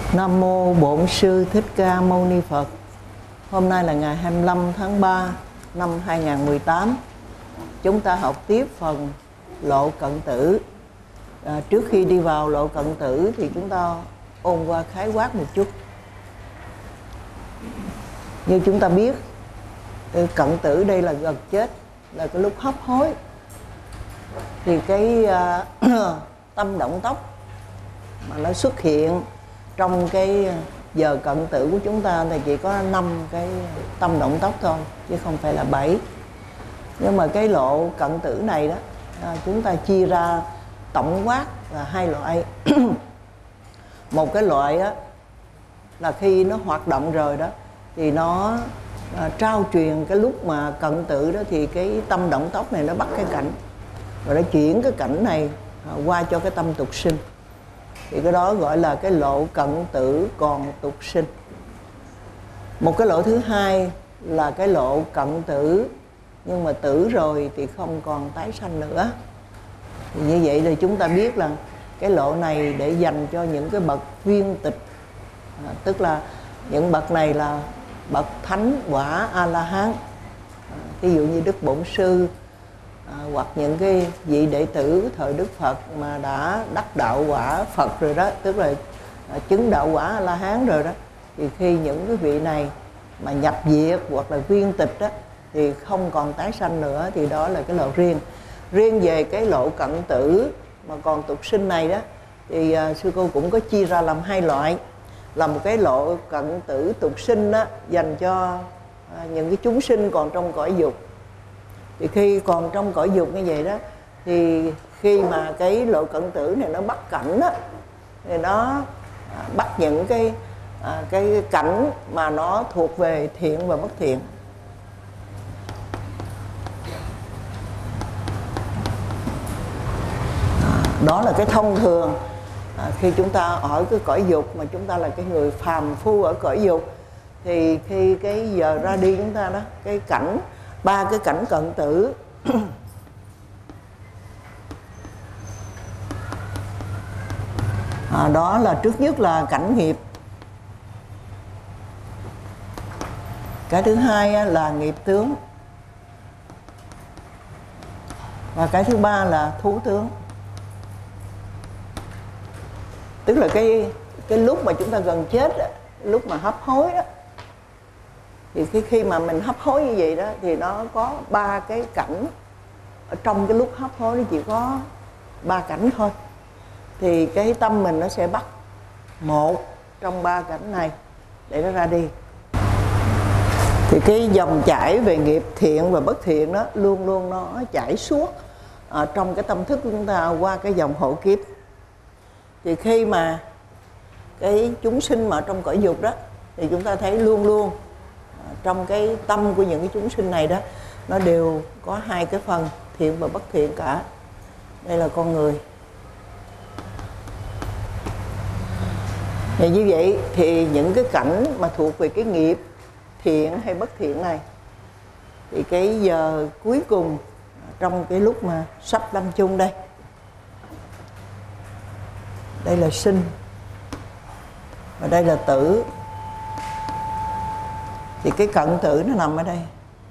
Nam mô Bổn Sư Thích Ca Mâu Ni Phật. Hôm nay là ngày 25 tháng 3 năm 2018. Chúng ta học tiếp phần lộ cận tử. Trước khi đi vào lộ cận tử thì chúng ta ôn qua khái quát một chút. Như chúng ta biết, cận tử đây là gần chết, là cái lúc hấp hối. Thì cái tâm động tốc mà nó xuất hiện trong cái giờ cận tử của chúng ta thì chỉ có 5 cái tâm động tốc thôi, chứ không phải là 7. Nhưng mà cái lộ cận tử này đó, chúng ta chia ra tổng quát là 2 loại. Một cái loại đó, là khi nó hoạt động rồi đó thì nó trao truyền cái lúc mà cận tử đó, thì cái tâm động tốc này nó bắt cái cảnh rồi nó chuyển cái cảnh này qua cho cái tâm tục sinh. Thì cái đó gọi là cái lộ cận tử còn tục sinh. Một cái lộ thứ hai là cái lộ cận tử nhưng mà tử rồi thì không còn tái sanh nữa. Thì như vậy thì chúng ta biết là cái lộ này để dành cho những cái bậc viên tịch, tức là những bậc này là bậc thánh quả A-la-hán. Ví dụ như Đức Bổn Sư, hoặc những cái vị đệ tử thời Đức Phật mà đã đắc đạo quả Phật rồi đó, tức là chứng đạo quả A-la-hán rồi đó, thì khi những cái vị này mà nhập diệt hoặc là viên tịch đó thì không còn tái sanh nữa, thì đó là cái lộ riêng. Riêng về cái lộ cận tử mà còn tục sinh này đó thì sư cô cũng có chia ra làm 2 loại. Là một cái lộ cận tử tục sinh đó dành cho những cái chúng sinh còn trong cõi dục. Thì khi còn trong cõi dục như vậy đó, thì khi mà cái lộ cận tử này nó bắt cảnh đó, thì nó bắt những cái cảnh mà nó thuộc về thiện và bất thiện. Đó là cái thông thường. Khi chúng ta ở cái cõi dục mà chúng ta là cái người phàm phu ở cõi dục, thì khi cái giờ ra đi chúng ta đó, cái cảnh 3 cái cảnh cận tử đó là trước nhất là cảnh nghiệp. Cái thứ hai là nghiệp tướng. Và cái thứ ba là thú tướng. Tức là cái lúc mà chúng ta gần chết đó, lúc mà hấp hối đó, thì khi mà mình hấp hối như vậy đó thì nó có 3 cái cảnh. Ở trong cái lúc hấp hối nó chỉ có 3 cảnh thôi. Thì cái tâm mình nó sẽ bắt một trong 3 cảnh này để nó ra đi. Thì cái dòng chảy về nghiệp thiện và bất thiện đó luôn luôn nó chảy suốt trong cái tâm thức của chúng ta qua cái dòng hộ kiếp. Thì khi mà cái chúng sinh mà trong cõi dục đó, thì chúng ta thấy luôn luôn trong cái tâm của những cái chúng sinh này đó, nó đều có 2 cái phần thiện và bất thiện cả. Đây là con người. Thì như vậy thì những cái cảnh mà thuộc về cái nghiệp thiện hay bất thiện này, thì cái giờ cuối cùng trong cái lúc mà sắp lâm chung đây, đây là sinh và đây là tử. Thì cái cận tử nó nằm ở đây.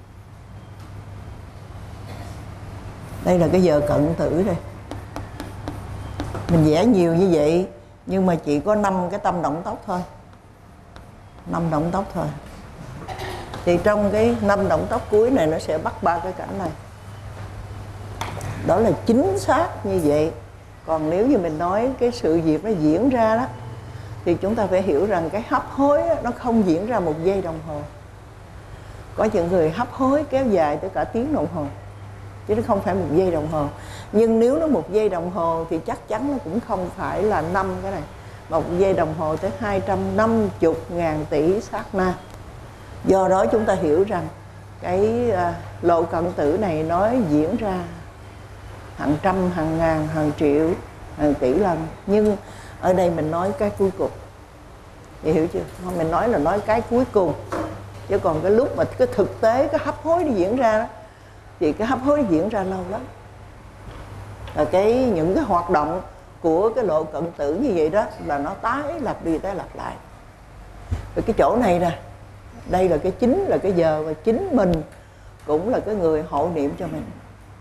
Đây là cái giờ cận tử đây. Mình vẽ nhiều như vậy nhưng mà chỉ có 5 cái tâm động tốc thôi. 5 động tốc thôi. Thì trong cái 5 động tốc cuối này nó sẽ bắt 3 cái cảnh này. Đó là chính xác như vậy. Còn nếu như mình nói cái sự việc nó diễn ra đó, thì chúng ta phải hiểu rằng cái hấp hối đó, nó không diễn ra 1 giây đồng hồ. Có những người hấp hối kéo dài tới cả tiếng đồng hồ, chứ nó không phải 1 giây đồng hồ. Nhưng nếu nó 1 giây đồng hồ thì chắc chắn nó cũng không phải là 5 cái này. 1 giây đồng hồ tới 250.000 tỷ sát na. Do đó chúng ta hiểu rằng cái lộ cận tử này nó diễn ra hàng trăm, hàng ngàn, hàng triệu, hàng tỷ lần. Nhưng ở đây mình nói cái cuối cùng. Chị hiểu chưa? Mình nói là nói cái cuối cùng. Chứ còn cái lúc mà cái thực tế, cái hấp hối nó diễn ra đó, thì cái hấp hối nó diễn ra lâu lắm. Và những cái hoạt động của cái lộ cận tử như vậy đó là nó tái lặp đi tái lặp lại. Rồi cái chỗ này nè, đây là cái chính là cái giờ mà chính mình cũng là cái người hộ niệm cho mình.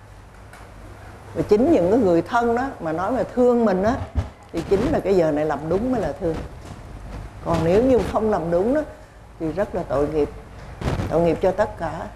Và chính những cái người thân đó mà nói là thương mình á, thì chính là cái giờ này làm đúng mới là thương. Còn nếu như không làm đúng đó thì rất là tội nghiệp cho tất cả.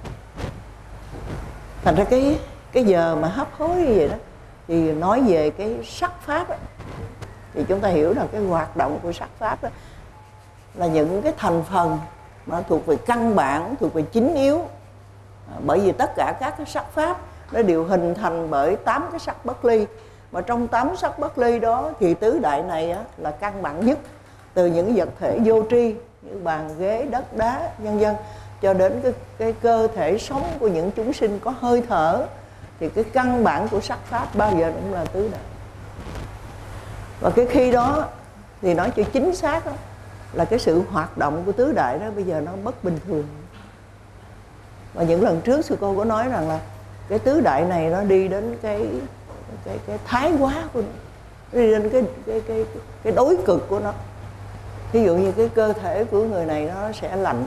Thành ra cái giờ mà hấp hối như vậy đó, thì nói về cái sắc pháp đó, thì chúng ta hiểu là cái hoạt động của sắc pháp đó là những cái thành phần mà thuộc về căn bản, thuộc về chính yếu. Bởi vì tất cả các cái sắc pháp nó đều hình thành bởi 8 cái sắc bất ly. Mà trong 8 sắc bất ly đó thì tứ đại này á, là căn bản nhất. Từ những vật thể vô tri như bàn ghế, đất đá, vân vân, cho đến cái cơ thể sống của những chúng sinh có hơi thở, thì cái căn bản của sắc pháp bao giờ cũng là tứ đại. Và cái khi đó thì nói cho chính xác đó, là cái sự hoạt động của tứ đại đó bây giờ nó bất bình thường. Và những lần trước sư cô có nói rằng là cái tứ đại này nó đi đến cái thái quá của nó, đi đến cái đối cực của nó. Ví dụ như cái cơ thể của người này nó sẽ lạnh,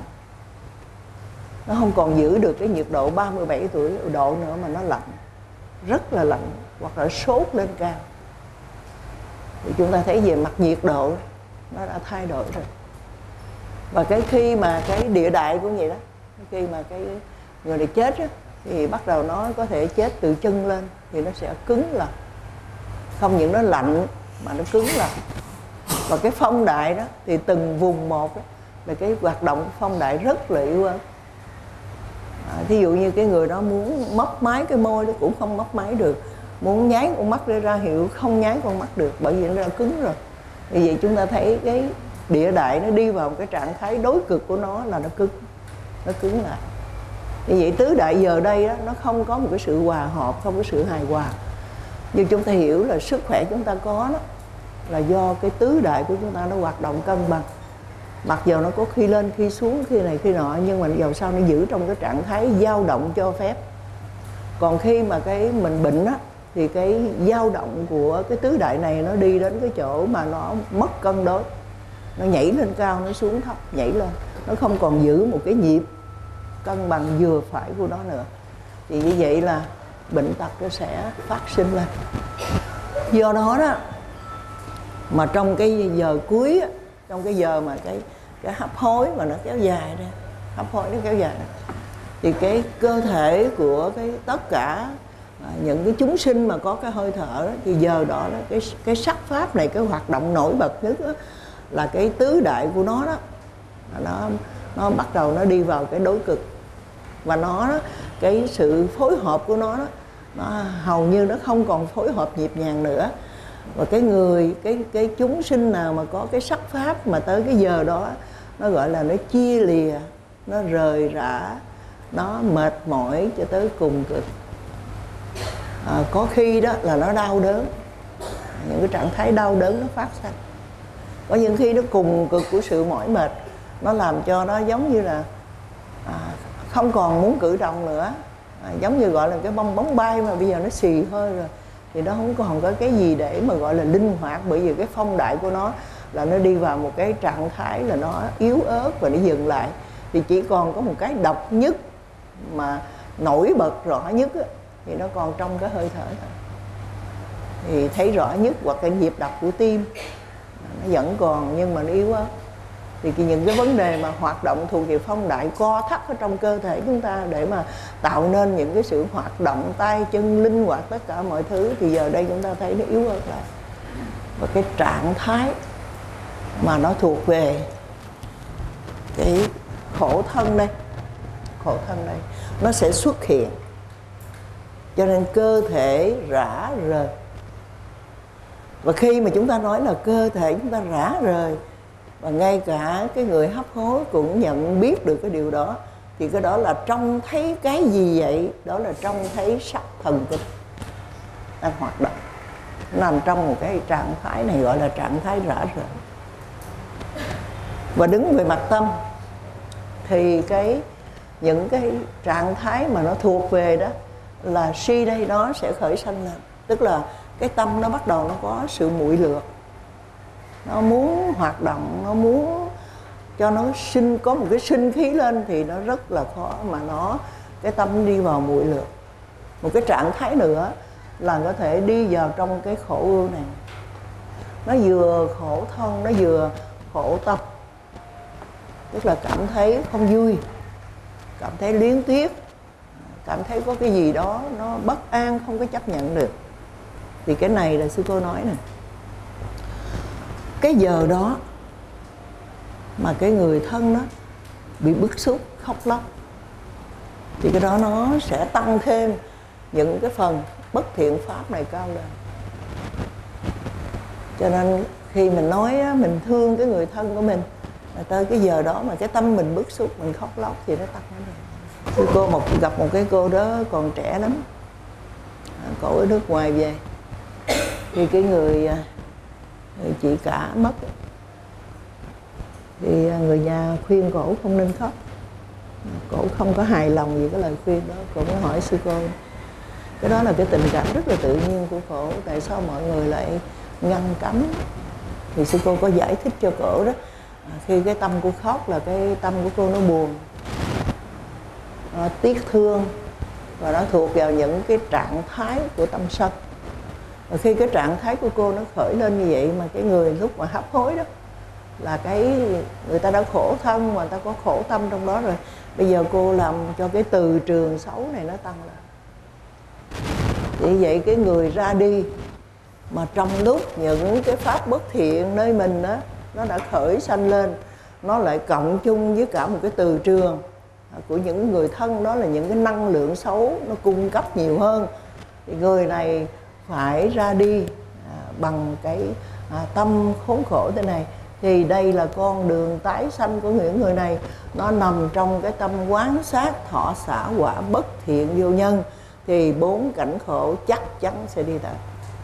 nó không còn giữ được cái nhiệt độ 37 độ nữa mà nó lạnh, rất là lạnh, hoặc là sốt lên cao. Thì chúng ta thấy về mặt nhiệt độ nó đã thay đổi rồi. Và cái khi mà cái địa đại cũng vậy đó, khi mà cái người này chết á, thì bắt đầu nó có thể chết từ chân lên thì nó sẽ cứng lại. Không những nó lạnh mà nó cứng lại. Và cái phong đại đó thì từng vùng một đó, là cái hoạt động phong đại rất là yếu ớt. Thí dụ như cái người đó muốn mấp máy cái môi nó cũng không mấp máy được, muốn nháy con mắt để ra hiệu không nháy con mắt được, bởi vì nó đã cứng rồi. Vì vậy chúng ta thấy cái địa đại nó đi vào một cái trạng thái đối cực của nó là nó cứng lại. Vì vậy tứ đại giờ đây đó, nó không có một cái sự hòa hợp, không có sự hài hòa. Nhưng chúng ta hiểu là sức khỏe chúng ta có đó là do cái tứ đại của chúng ta nó hoạt động cân bằng. Mặc dù nó có khi lên khi xuống, khi này khi nọ, nhưng mà dầu sao nó giữ trong cái trạng thái dao động cho phép. Còn khi mà cái mình bệnh á, thì cái dao động của cái tứ đại này nó đi đến cái chỗ mà nó mất cân đối, nó nhảy lên cao, nó xuống thấp, nhảy lên, nó không còn giữ một cái nhịp cân bằng vừa phải của nó nữa. Thì như vậy là bệnh tật nó sẽ phát sinh lên. Do đó đó mà trong cái giờ cuối, trong cái giờ mà cái hấp hối mà nó kéo dài ra, hấp hối nó kéo dài ra, thì cái cơ thể của cái tất cả những cái chúng sinh mà có cái hơi thở đó, thì giờ đó cái sắc pháp này, cái hoạt động nổi bật nhất đó, là cái tứ đại của nó đó, nó bắt đầu nó đi vào cái đối cực. Và nó đó, cái sự phối hợp của nó đó, nó hầu như nó không còn phối hợp nhịp nhàng nữa. Và cái chúng sinh nào mà có cái sắc pháp mà tới cái giờ đó, nó gọi là nó chia lìa, nó rời rã, nó mệt mỏi cho tới cùng cực. Có khi đó là nó đau đớn, những cái trạng thái đau đớn nó phát sinh. Có những khi nó cùng cực của sự mỏi mệt, nó làm cho nó giống như là không còn muốn cử động nữa, giống như gọi là cái bong bóng bay mà bây giờ nó xì hơi rồi, thì nó không còn có cái gì để mà gọi là linh hoạt. Bởi vì cái phong đại của nó là nó đi vào một cái trạng thái là nó yếu ớt và nó dừng lại. Thì chỉ còn có một cái độc nhất mà nổi bật rõ nhất á, thì nó còn trong cái hơi thở thôi. Thì thấy rõ nhất, hoặc cái nhịp đập của tim nó vẫn còn nhưng mà nó yếu ớt. Thì những cái vấn đề mà hoạt động thuộc về phong đại co thắt ở trong cơ thể chúng ta để mà tạo nên những cái sự hoạt động tay chân linh hoạt tất cả mọi thứ, thì giờ đây chúng ta thấy nó yếu ớt lại. Và cái trạng thái mà nó thuộc về cái khổ thân đây, nó sẽ xuất hiện. Cho nên cơ thể rã rời. Và khi mà chúng ta nói là cơ thể chúng ta rã rời, và ngay cả cái người hấp hối cũng nhận biết được cái điều đó, thì cái đó là trông thấy cái gì vậy? Đó là trông thấy sắc thần kinh đang hoạt động, nằm trong một cái trạng thái này gọi là trạng thái rã rời. Và đứng về mặt tâm thì những cái trạng thái mà nó thuộc về đó là si đây đó sẽ khởi sanh lên. Tức là cái tâm nó bắt đầu nó có sự muội lược, nó muốn hoạt động, nó muốn cho nó có một cái sinh khí lên thì nó rất là khó mà cái tâm đi vào muội lược. Một cái trạng thái nữa là có thể đi vào trong cái khổ ưu này, nó vừa khổ thân, nó vừa khổ tâm, tức là cảm thấy không vui, cảm thấy luyến tiếc, cảm thấy có cái gì đó nó bất an, không có chấp nhận được. Thì cái này là sư cô nói nè, cái giờ đó mà cái người thân đó bị bức xúc, khóc lóc, thì cái đó nó sẽ tăng thêm những cái phần bất thiện pháp này cao lên. Cho nên khi mình nói á, mình thương cái người thân của mình, là tới cái giờ đó mà cái tâm mình bức xúc, mình khóc lóc thì nó tăng lên. Sư cô gặp một cái cô đó còn trẻ lắm, cổ ở nước ngoài về, thì cái người chị cả mất, thì người nhà khuyên cổ không nên khóc, cổ không có hài lòng gì cái lời khuyên đó. Cổ mới hỏi sư cô, cái đó là cái tình cảm rất là tự nhiên của cổ, tại sao mọi người lại ngăn cấm? Thì sư cô có giải thích cho cổ đó, khi cái tâm cô khóc là cái tâm của cô nó buồn, nó tiếc thương, và nó thuộc vào những cái trạng thái của tâm sân. Và khi cái trạng thái của cô nó khởi lên như vậy, mà cái người lúc mà hấp hối đó là người ta đã khổ thân mà người ta có khổ tâm trong đó rồi. Bây giờ cô làm cho cái từ trường xấu này nó tăng lên. Vì vậy cái người ra đi mà trong lúc những cái pháp bất thiện nơi mình đó nó đã khởi sanh lên, nó lại cộng chung với cả một cái từ trường của những người thân, đó là những cái năng lượng xấu nó cung cấp nhiều hơn, thì người này phải ra đi bằng cái tâm khốn khổ thế này. Thì đây là con đường tái sanh của những người này, nó nằm trong cái tâm quán sát thọ xả quả bất thiện vô nhân, thì 4 cảnh khổ chắc chắn sẽ đi tới.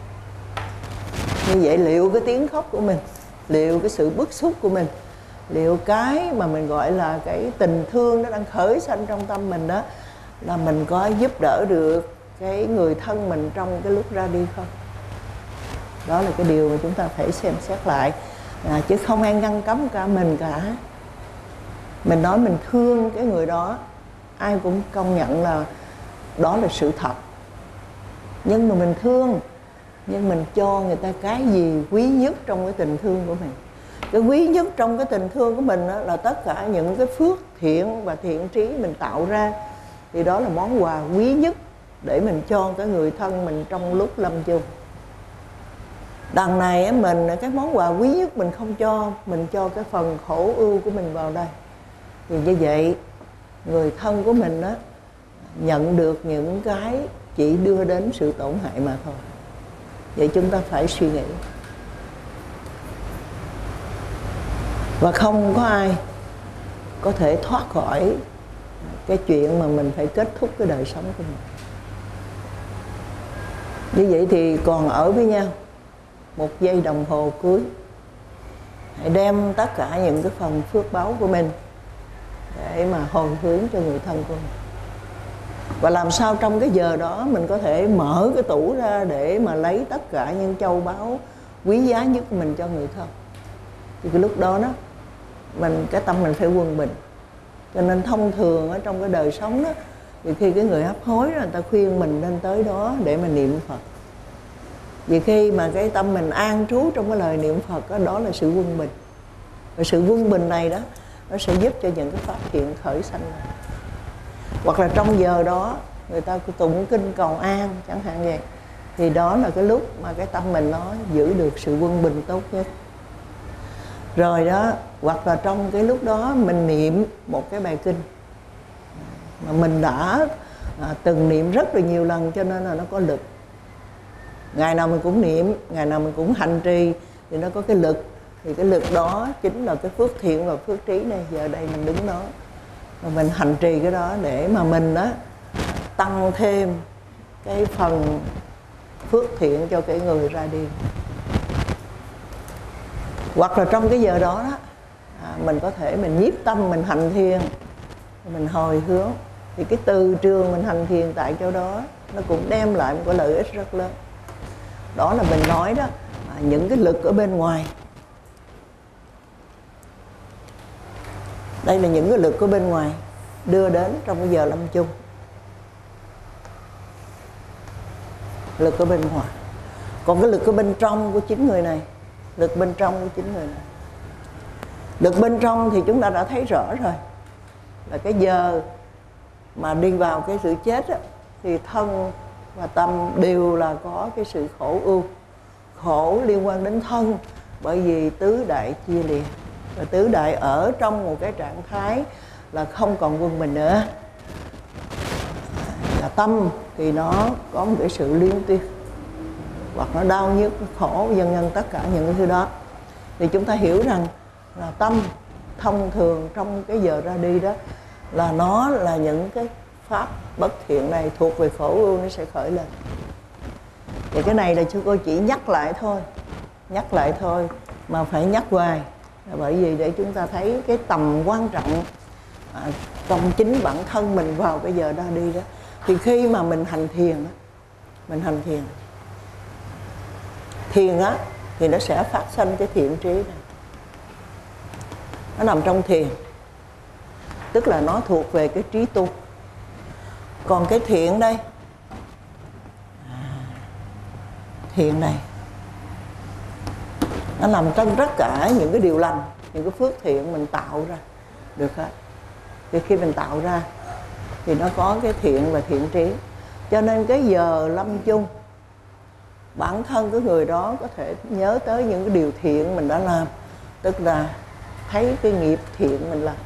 Như vậy liệu cái tiếng khóc của mình, liệu cái sự bức xúc của mình, liệu cái mà mình gọi là cái tình thương nó đang khởi sanh trong tâm mình đó, là mình có giúp đỡ được cái người thân mình trong cái lúc ra đi không? Đó là cái điều mà chúng ta phải xem xét lại, chứ không ai ngăn cấm cả mình cả. Mình nói mình thương cái người đó, ai cũng công nhận là đó là sự thật. Nhưng mà mình thương, nhưng mình cho người ta cái gì quý nhất trong cái tình thương của mình. Cái quý nhất trong cái tình thương của mình là tất cả những cái phước thiện và thiện trí mình tạo ra, thì đó là món quà quý nhất để mình cho cái người thân mình trong lúc lâm chung. Đằng này mình cái món quà quý nhất mình không cho, mình cho cái phần khổ ưu của mình vào đây, thì như vậy người thân của mình đó nhận được những cái chỉ đưa đến sự tổn hại mà thôi. Vậy chúng ta phải suy nghĩ. Và không có ai có thể thoát khỏi cái chuyện mà mình phải kết thúc cái đời sống của mình. Như vậy thì còn ở với nhau 1 giây đồng hồ cuối, hãy đem tất cả những cái phần phước báu của mình để mà hồi hướng cho người thân của mình. Và làm sao trong cái giờ đó mình có thể mở cái tủ ra để mà lấy tất cả những châu báu quý giá nhất của mình cho người thân. Thì cái lúc đó cái tâm mình phải quân bình. Cho nên thông thường ở trong cái đời sống đó, thì khi cái người hấp hối đó, người ta khuyên mình nên tới đó để mà niệm Phật. Vì khi mà cái tâm mình an trú trong cái lời niệm Phật đó, đó là sự quân bình. Và sự quân bình này đó, nó sẽ giúp cho những cái pháp thiện khởi sanh ra. Hoặc là trong giờ đó người ta tụng kinh cầu an chẳng hạn vậy, thì đó là cái lúc mà cái tâm mình nó giữ được sự quân bình tốt nhất. Rồi đó, hoặc là trong cái lúc đó mình niệm một cái bài kinh mà mình đã từng niệm rất là nhiều lần, cho nên là nó có lực. Ngày nào mình cũng niệm, ngày nào mình cũng hành trì, thì nó có cái lực. Thì cái lực đó chính là cái phước thiện và phước trí này. Giờ đây mình đứng đó và mình hành trì cái đó để mà mình đó tăng thêm cái phần phước thiện cho cái người ra đi. Hoặc là trong cái giờ đó mình có thể mình nhiếp tâm, mình hành thiền, mình hồi hướng, thì cái từ trường mình hành thiền tại chỗ đó nó cũng đem lại một cái lợi ích rất lớn. Đó là mình nói đó, những cái lực ở bên ngoài. Đây là những cái lực ở bên ngoài đưa đến trong cái giờ lâm chung. Lực ở bên ngoài. Còn cái lực ở bên trong của chính người này, lực bên trong của chính người này. Lực bên trong thì chúng ta đã thấy rõ rồi, là cái giờ mà đi vào cái sự chết á, thì thân và tâm đều là có cái sự khổ ưu. Khổ liên quan đến thân, bởi vì tứ đại chia lìa. Và tứ đại ở trong một cái trạng thái là không còn quân mình nữa. Là tâm thì nó có một cái sự liên tuyết, hoặc nó đau nhức, khổ, vân vân, tất cả những cái thứ đó. Thì chúng ta hiểu rằng là tâm thông thường trong cái giờ ra đi đó, là nó là những cái pháp bất thiện này thuộc về khổ ưu, nó sẽ khởi lên. Thì cái này là chúng tôi chỉ nhắc lại thôi, mà phải nhắc hoài. Bởi vì để chúng ta thấy cái tầm quan trọng trong chính bản thân mình vào cái giờ ra đi đó. Thì khi mà mình hành thiền thiền á, thì nó sẽ phát sinh cái thiện trí này. Nó nằm trong thiền, tức là nó thuộc về cái trí tu. Còn cái thiện đây, thiện này, nó nằm trong tất cả những cái điều lành, những cái phước thiện mình tạo ra được hết. Thì khi mình tạo ra thì nó có cái thiện và thiện trí. Cho nên cái giờ lâm chung, bản thân cái người đó có thể nhớ tới những cái điều thiện mình đã làm, tức là thấy cái nghiệp thiện mình làm,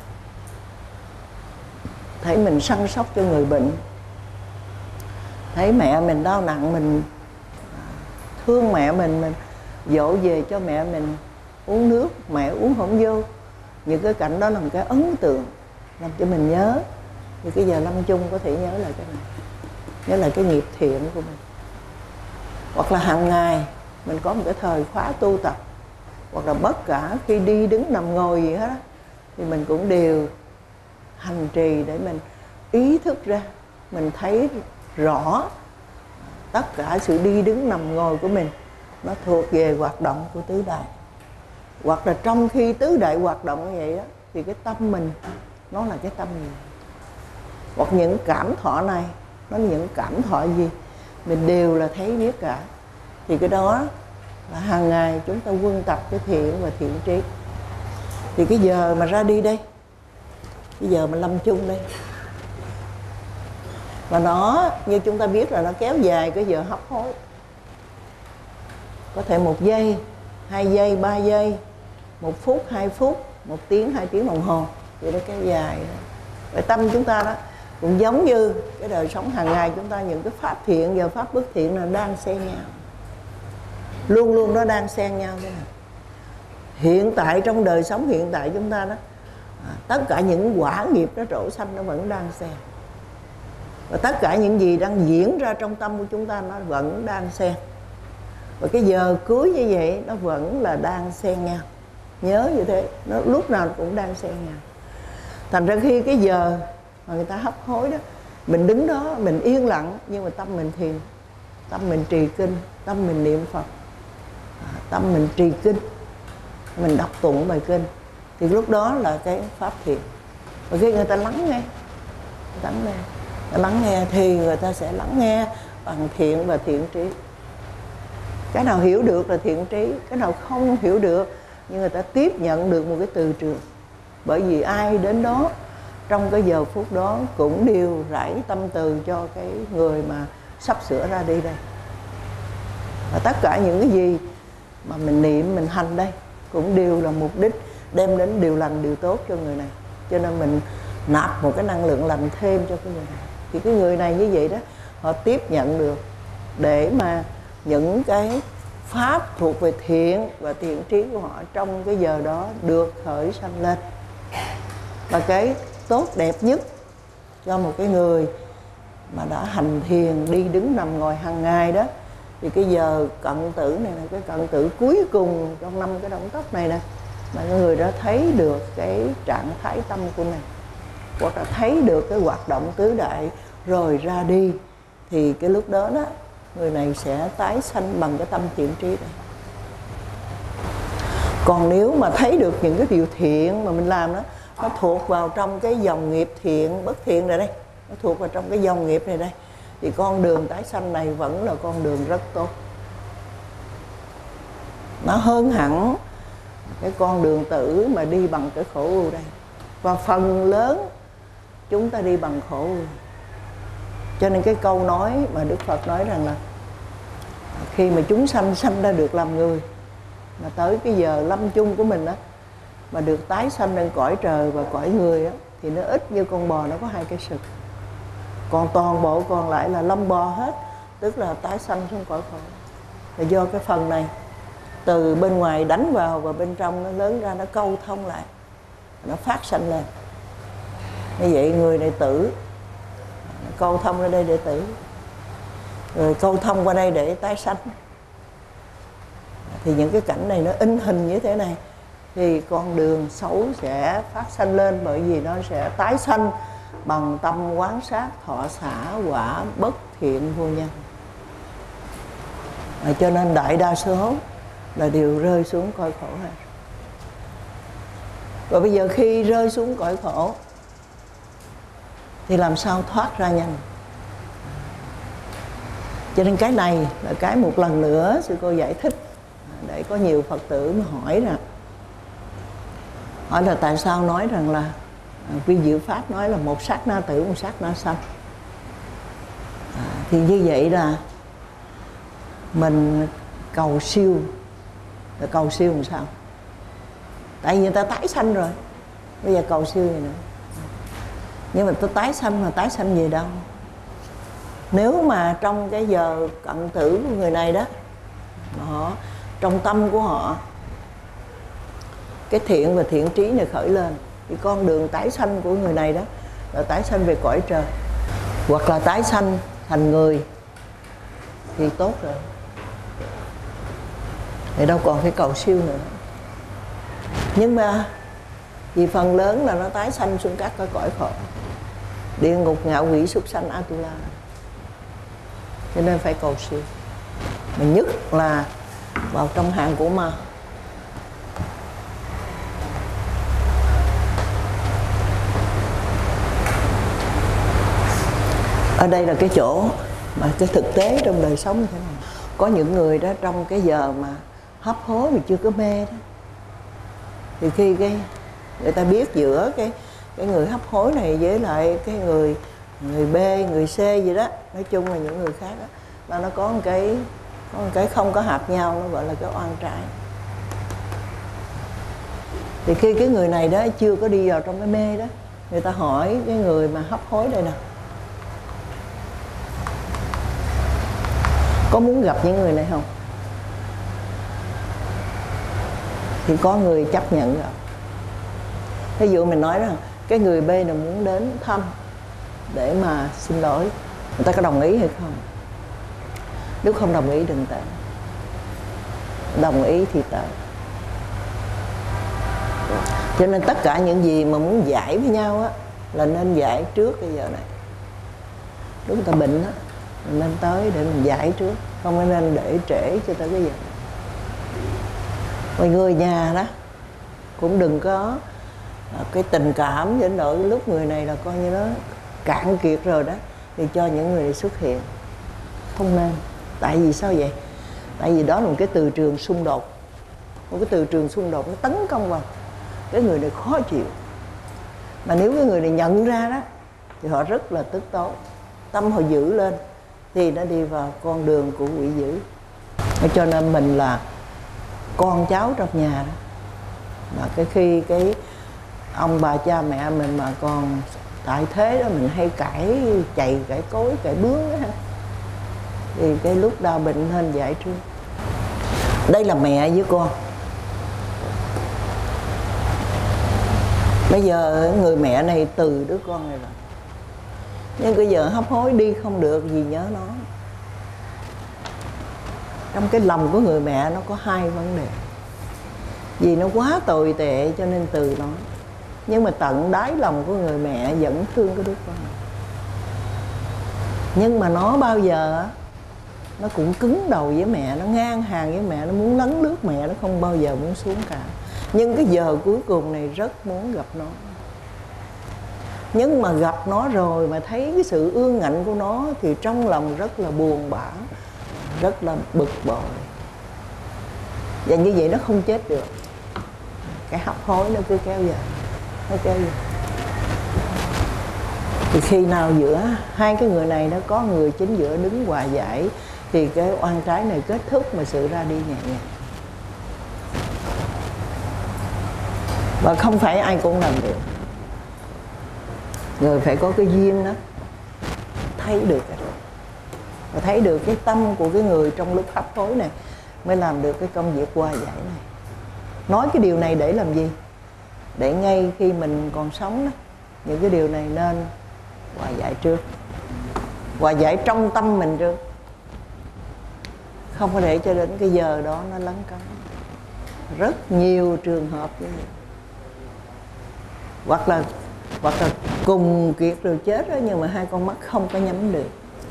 thấy mình săn sóc cho người bệnh, thấy mẹ mình đau nặng, mình thương mẹ mình dỗ về cho mẹ mình uống nước, mẹ uống không vô. Những cái cảnh đó là một cái ấn tượng, làm cho mình nhớ. Thì cái giờ lâm chung có thể nhớ lại cái này, nhớ lại cái nghiệp thiện của mình. Hoặc là hàng ngày mình có một cái thời khóa tu tập, hoặc là bất cả khi đi đứng nằm ngồi gì hết á, thì mình cũng đều hành trì để mình ý thức ra, mình thấy rõ tất cả sự đi đứng nằm ngồi của mình nó thuộc về hoạt động của tứ đại. Hoặc là trong khi tứ đại hoạt động như vậy đó, thì cái tâm mình nó là cái tâm gì, hoặc những cảm thọ này nó là những cảm thọ gì, mình đều là thấy biết cả. Thì cái đó là hàng ngày chúng ta quân tập cái thiện và thiện trí. Thì cái giờ mà ra đi đây, cái giờ mà lâm chung đây, và nó như chúng ta biết là nó kéo dài cái giờ hấp hối. Có thể 1 giây, 2 giây, 3 giây, 1 phút, 2 phút, 1 tiếng, 2 tiếng đồng hồ, thì nó kéo dài. Vậy tâm chúng ta đó cũng giống như cái đời sống hàng ngày chúng ta, những cái pháp thiện và pháp bất thiện là đang xen nhau, luôn luôn nó đang xen nhau thế này. Hiện tại trong đời sống hiện tại chúng ta đó, tất cả những quả nghiệp nó trổ sanh nó vẫn đang xen, và tất cả những gì đang diễn ra trong tâm của chúng ta nó vẫn đang xen. Và cái giờ cuối như vậy nó vẫn là đang xen nhau. Nhớ như thế, nó lúc nào cũng đang xen nhau. Thành ra khi cái giờ mà người ta hấp hối đó, mình đứng đó mình yên lặng, nhưng mà tâm mình thiền, tâm mình trì kinh, tâm mình niệm Phật, tâm mình trì kinh, mình đọc tụng bài kinh, thì lúc đó là cái pháp thiền. Và khi người ta lắng nghe thì người ta sẽ lắng nghe bằng thiện và thiện trí. Cái nào hiểu được là thiện trí, cái nào không hiểu được nhưng người ta tiếp nhận được một cái từ trường. Bởi vì ai đến đó trong cái giờ phút đó cũng đều rải tâm từ cho cái người mà sắp sửa ra đi đây. Và tất cả những cái gì mà mình niệm, mình hành đây cũng đều là mục đích đem đến điều lành, điều tốt cho người này. Cho nên mình nạp một cái năng lượng lành thêm cho cái người này. Thì cái người này như vậy đó, họ tiếp nhận được để mà những cái pháp thuộc về thiện và thiện trí của họ trong cái giờ đó được khởi sanh lên. Và cái tốt đẹp nhất cho một cái người mà đã hành thiền, đi đứng nằm ngồi hàng ngày đó, thì cái giờ cận tử này là cái cận tử cuối cùng trong 5 cái động tác này nè, mà cái người đó thấy được cái trạng thái tâm của mình, hoặc là thấy được cái hoạt động tứ đại rồi ra đi, thì cái lúc đó đó người này sẽ tái sanh bằng cái tâm thiện trí này. Còn nếu mà thấy được những cái điều thiện mà mình làm đó, nó thuộc vào trong cái dòng nghiệp thiện bất thiện này đây, nó thuộc vào trong cái dòng nghiệp này đây, thì con đường tái sanh này vẫn là con đường rất tốt. Nó hơn hẳn cái con đường tử mà đi bằng cái khổ ưu đây. Và phần lớn chúng ta đi bằng khổ ưu. Cho nên cái câu nói mà Đức Phật nói rằng là khi mà chúng sanh sanh ra được làm người, mà tới cái giờ lâm chung của mình á, mà được tái sanh lên cõi trời và cõi người á, thì nó ít như con bò nó có 2 cái sừng. Còn toàn bộ còn lại là lâm bò hết, tức là tái sanh xuống cõi khổ. Là do cái phần này từ bên ngoài đánh vào và bên trong nó lớn ra, nó câu thông lại, nó phát sanh lên. Như vậy người này tử, câu thông ra đây để tử, rồi câu thông qua đây để tái sanh. Thì những cái cảnh này nó in hình như thế này, thì con đường xấu sẽ phát sanh lên, bởi vì nó sẽ tái sanh bằng tâm quán sát thọ xả quả bất thiện vô nhân. Cho nên đại đa số là đều rơi xuống cõi khổ hết. Và bây giờ khi rơi xuống cõi khổ thì làm sao thoát ra nhanh? Cho nên cái này là cái một lần nữa sư cô giải thích để có nhiều Phật tử mà hỏi là tại sao nói rằng là Vi Diệu Pháp nói là một sát na tử, một sát na sanh. Thì như vậy là mình cầu siêu. Là cầu siêu làm sao? Tại vì người ta tái sanh rồi, bây giờ cầu siêu gì nữa. Nhưng mà tôi tái sanh mà tái sanh về đâu? Nếu mà trong cái giờ cận tử của người này đó, họ trong tâm của họ cái thiện và thiện trí này khởi lên, thì con đường tái sanh của người này đó là tái sanh về cõi trời, hoặc là tái sanh thành người thì tốt rồi, thì đâu còn phải cầu siêu nữa. Nhưng mà vì phần lớn là nó tái sanh xuống các cái cõi khổ, địa ngục, ngạ quỷ, súc sanh, Atula, cho nên phải cầu siêu. Mà nhất là vào trong hàng của ma. Ở đây là cái chỗ mà cái thực tế trong đời sống như thế này. Có những người đó trong cái giờ mà hấp hối mà chưa có mê đó, thì khi cái người ta biết giữa cái người hấp hối này với lại cái người B, người C gì đó, nói chung là những người khác đó, là nó có một cái không có hợp nhau, nó gọi là cái oan trái. Thì khi cái người này đó chưa có đi vào trong cái mê đó, người ta hỏi cái người mà hấp hối đây nè, có muốn gặp những người này không? Thì có người chấp nhận rồi. Ví dụ mình nói rằng cái người B này muốn đến thăm để mà xin lỗi, người ta có đồng ý hay không? Nếu không đồng ý đừng tới, đồng ý thì tới. Cho nên tất cả những gì mà muốn giải với nhau á là nên giải trước cái giờ này. Lúc người ta bệnh á, mình nên tới để mình giải trước, không nên để trễ cho tới cái giờ. Mọi người nhà đó cũng đừng có cái tình cảm đến nỗi lúc người này là coi như nó cạn kiệt rồi đó thì cho những người này xuất hiện, không nên. Tại vì sao vậy? Tại vì đó là một cái từ trường xung đột, một cái từ trường xung đột nó tấn công vào cái người này khó chịu. Mà nếu cái người này nhận ra đó thì họ rất là tức tối, tâm họ giữ lên thì nó đi vào con đường của quỷ dữ. Cho nên mình là con cháu trong nhà đó, mà khi cái ông bà cha mẹ mình mà còn tại thế đó, mình hay cãi chày, cãi cối, cãi bướng đó ha, thì cái lúc đau bệnh nên giải trước. Đây là mẹ với con. Bây giờ người mẹ này từ đứa con này rồi, nhưng bây giờ hấp hối đi không được vì nhớ nó. Trong cái lòng của người mẹ nó có hai vấn đề. Vì nó quá tồi tệ cho nên từ nó. Nhưng mà tận đáy lòng của người mẹ vẫn thương cái đứa con. Nhưng mà nó bao giờ nó cũng cứng đầu với mẹ, nó ngang hàng với mẹ, nó muốn lấn lướt mẹ, nó không bao giờ muốn xuống cả. Nhưng cái giờ cuối cùng này rất muốn gặp nó. Nhưng mà gặp nó rồi mà thấy cái sự ương ngạnh của nó thì trong lòng rất là buồn bã, rất là bực bội. Và như vậy nó không chết được. Cái hấp hối nó cứ kéo dài, nó kéo dài. Thì khi nào giữa hai cái người này nó có người chính giữa đứng hòa giải thì cái oan trái này kết thúc mà sự ra đi nhẹ nhàng. Và không phải ai cũng làm được. Người phải có cái duyên đó, thấy được cái đó, và thấy được cái tâm của cái người trong lúc hấp hối này mới làm được cái công việc hòa giải này. Nói cái điều này để làm gì? Để ngay khi mình còn sống đó, những cái điều này nên hòa giải trước, hòa giải trong tâm mình trước, không có để cho đến cái giờ đó nó lấn cấn. Rất nhiều trường hợp như vậy. Hoặc là cùng kiệt rồi chết đó, nhưng mà hai con mắt không có nhắm được.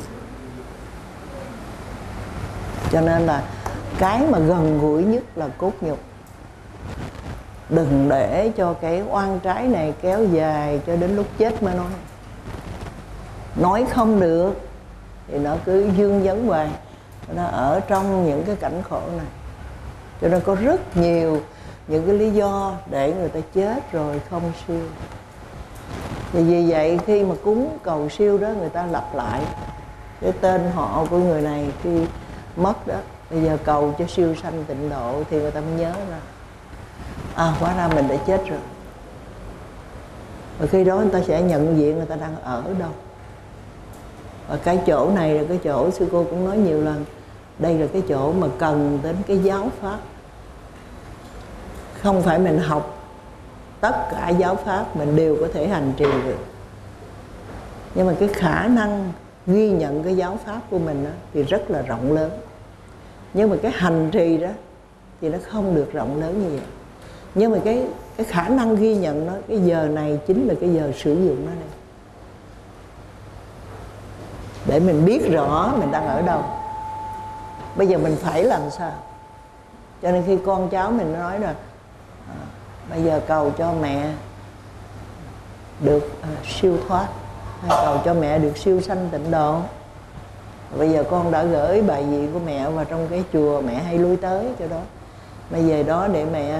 Cho nên là cái mà gần gũi nhất là cốt nhục. Đừng để cho cái oan trái này kéo dài cho đến lúc chết mới nói. Nói không được thì nó cứ dương vấn hoài, nó ở trong những cái cảnh khổ này. Cho nên có rất nhiều những cái lý do để người ta chết rồi không siêu. Vì vậy khi mà cúng cầu siêu đó, người ta lặp lại cái tên họ của người này khi mất đó. Bây giờ cầu cho siêu sanh tịnh độ thì người ta mới nhớ ra, hóa ra mình đã chết rồi. Và khi đó người ta sẽ nhận diện người ta đang ở đâu. Và cái chỗ này là cái chỗ sư cô cũng nói nhiều lần, đây là cái chỗ mà cần đến cái giáo pháp. Không phải mình học tất cả giáo pháp mình đều có thể hành trì được, nhưng mà cái khả năng ghi nhận cái giáo pháp của mình đó, thì rất là rộng lớn. Nhưng mà cái hành trì đó thì nó không được rộng lớn như vậy. Nhưng mà cái khả năng ghi nhận nó, cái giờ này chính là cái giờ sử dụng nó đây, để mình biết rõ mình đang ở đâu. Bây giờ mình phải làm sao? Cho nên khi con cháu mình nói là bây giờ cầu cho mẹ được siêu thoát, hay cầu cho mẹ được siêu sanh tịnh độ. Bây giờ con đã gửi bài vị của mẹ vào trong cái chùa mẹ hay lui tới chỗ đó. Bây giờ đó để mẹ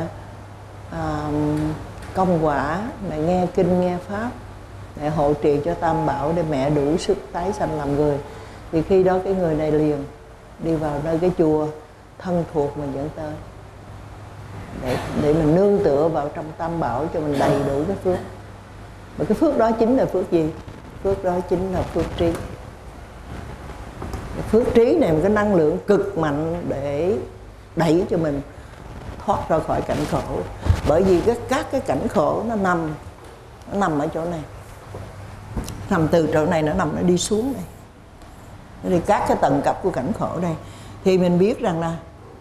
công quả, mẹ nghe kinh nghe pháp, mẹ hộ trì cho Tam Bảo để mẹ đủ sức tái sanh làm người. Thì khi đó cái người này liền đi vào nơi cái chùa thân thuộc mình dẫn tới, để mình nương tựa vào trong Tam Bảo cho mình đầy đủ cái phước. Và cái phước đó chính là phước gì? Phước đó chính là phước trí. Phước trí này một cái năng lượng cực mạnh để đẩy cho mình thoát ra khỏi cảnh khổ. Bởi vì các cái cảnh khổ nó nằm ở chỗ này, nằm từ chỗ này nó đi xuống đây. Thì các cái tầng cấp của cảnh khổ đây, thì mình biết rằng là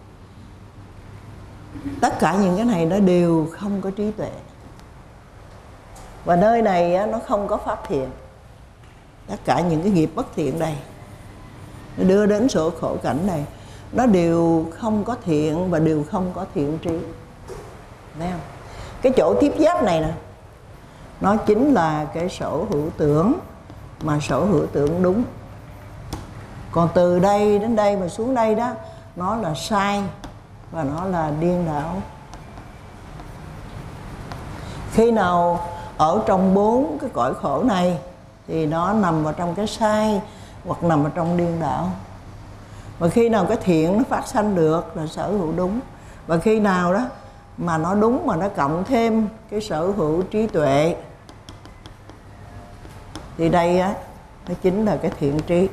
tất cả những cái này nó đều không có trí tuệ. Và nơi này nó không có pháp thiện. Tất cả những cái nghiệp bất thiện đây nó đưa đến số khổ cảnh này, nó đều không có thiện và đều không có thiện trí. Thấy không? Cái chỗ tiếp giáp này nè, nó chính là cái sở hữu tưởng, mà sở hữu tưởng đúng. Còn từ đây đến đây mà xuống đây đó, nó là sai và nó là điên đảo. Khi nào ở trong 4 cái cõi khổ này thì nó nằm vào trong cái sai hoặc nằm ở trong điên đảo. Và khi nào cái thiện nó phát sanh được là sở hữu đúng. Và khi nào đó mà nó đúng mà nó cộng thêm cái sở hữu trí tuệ thì đây á, nó chính là cái thiện trí.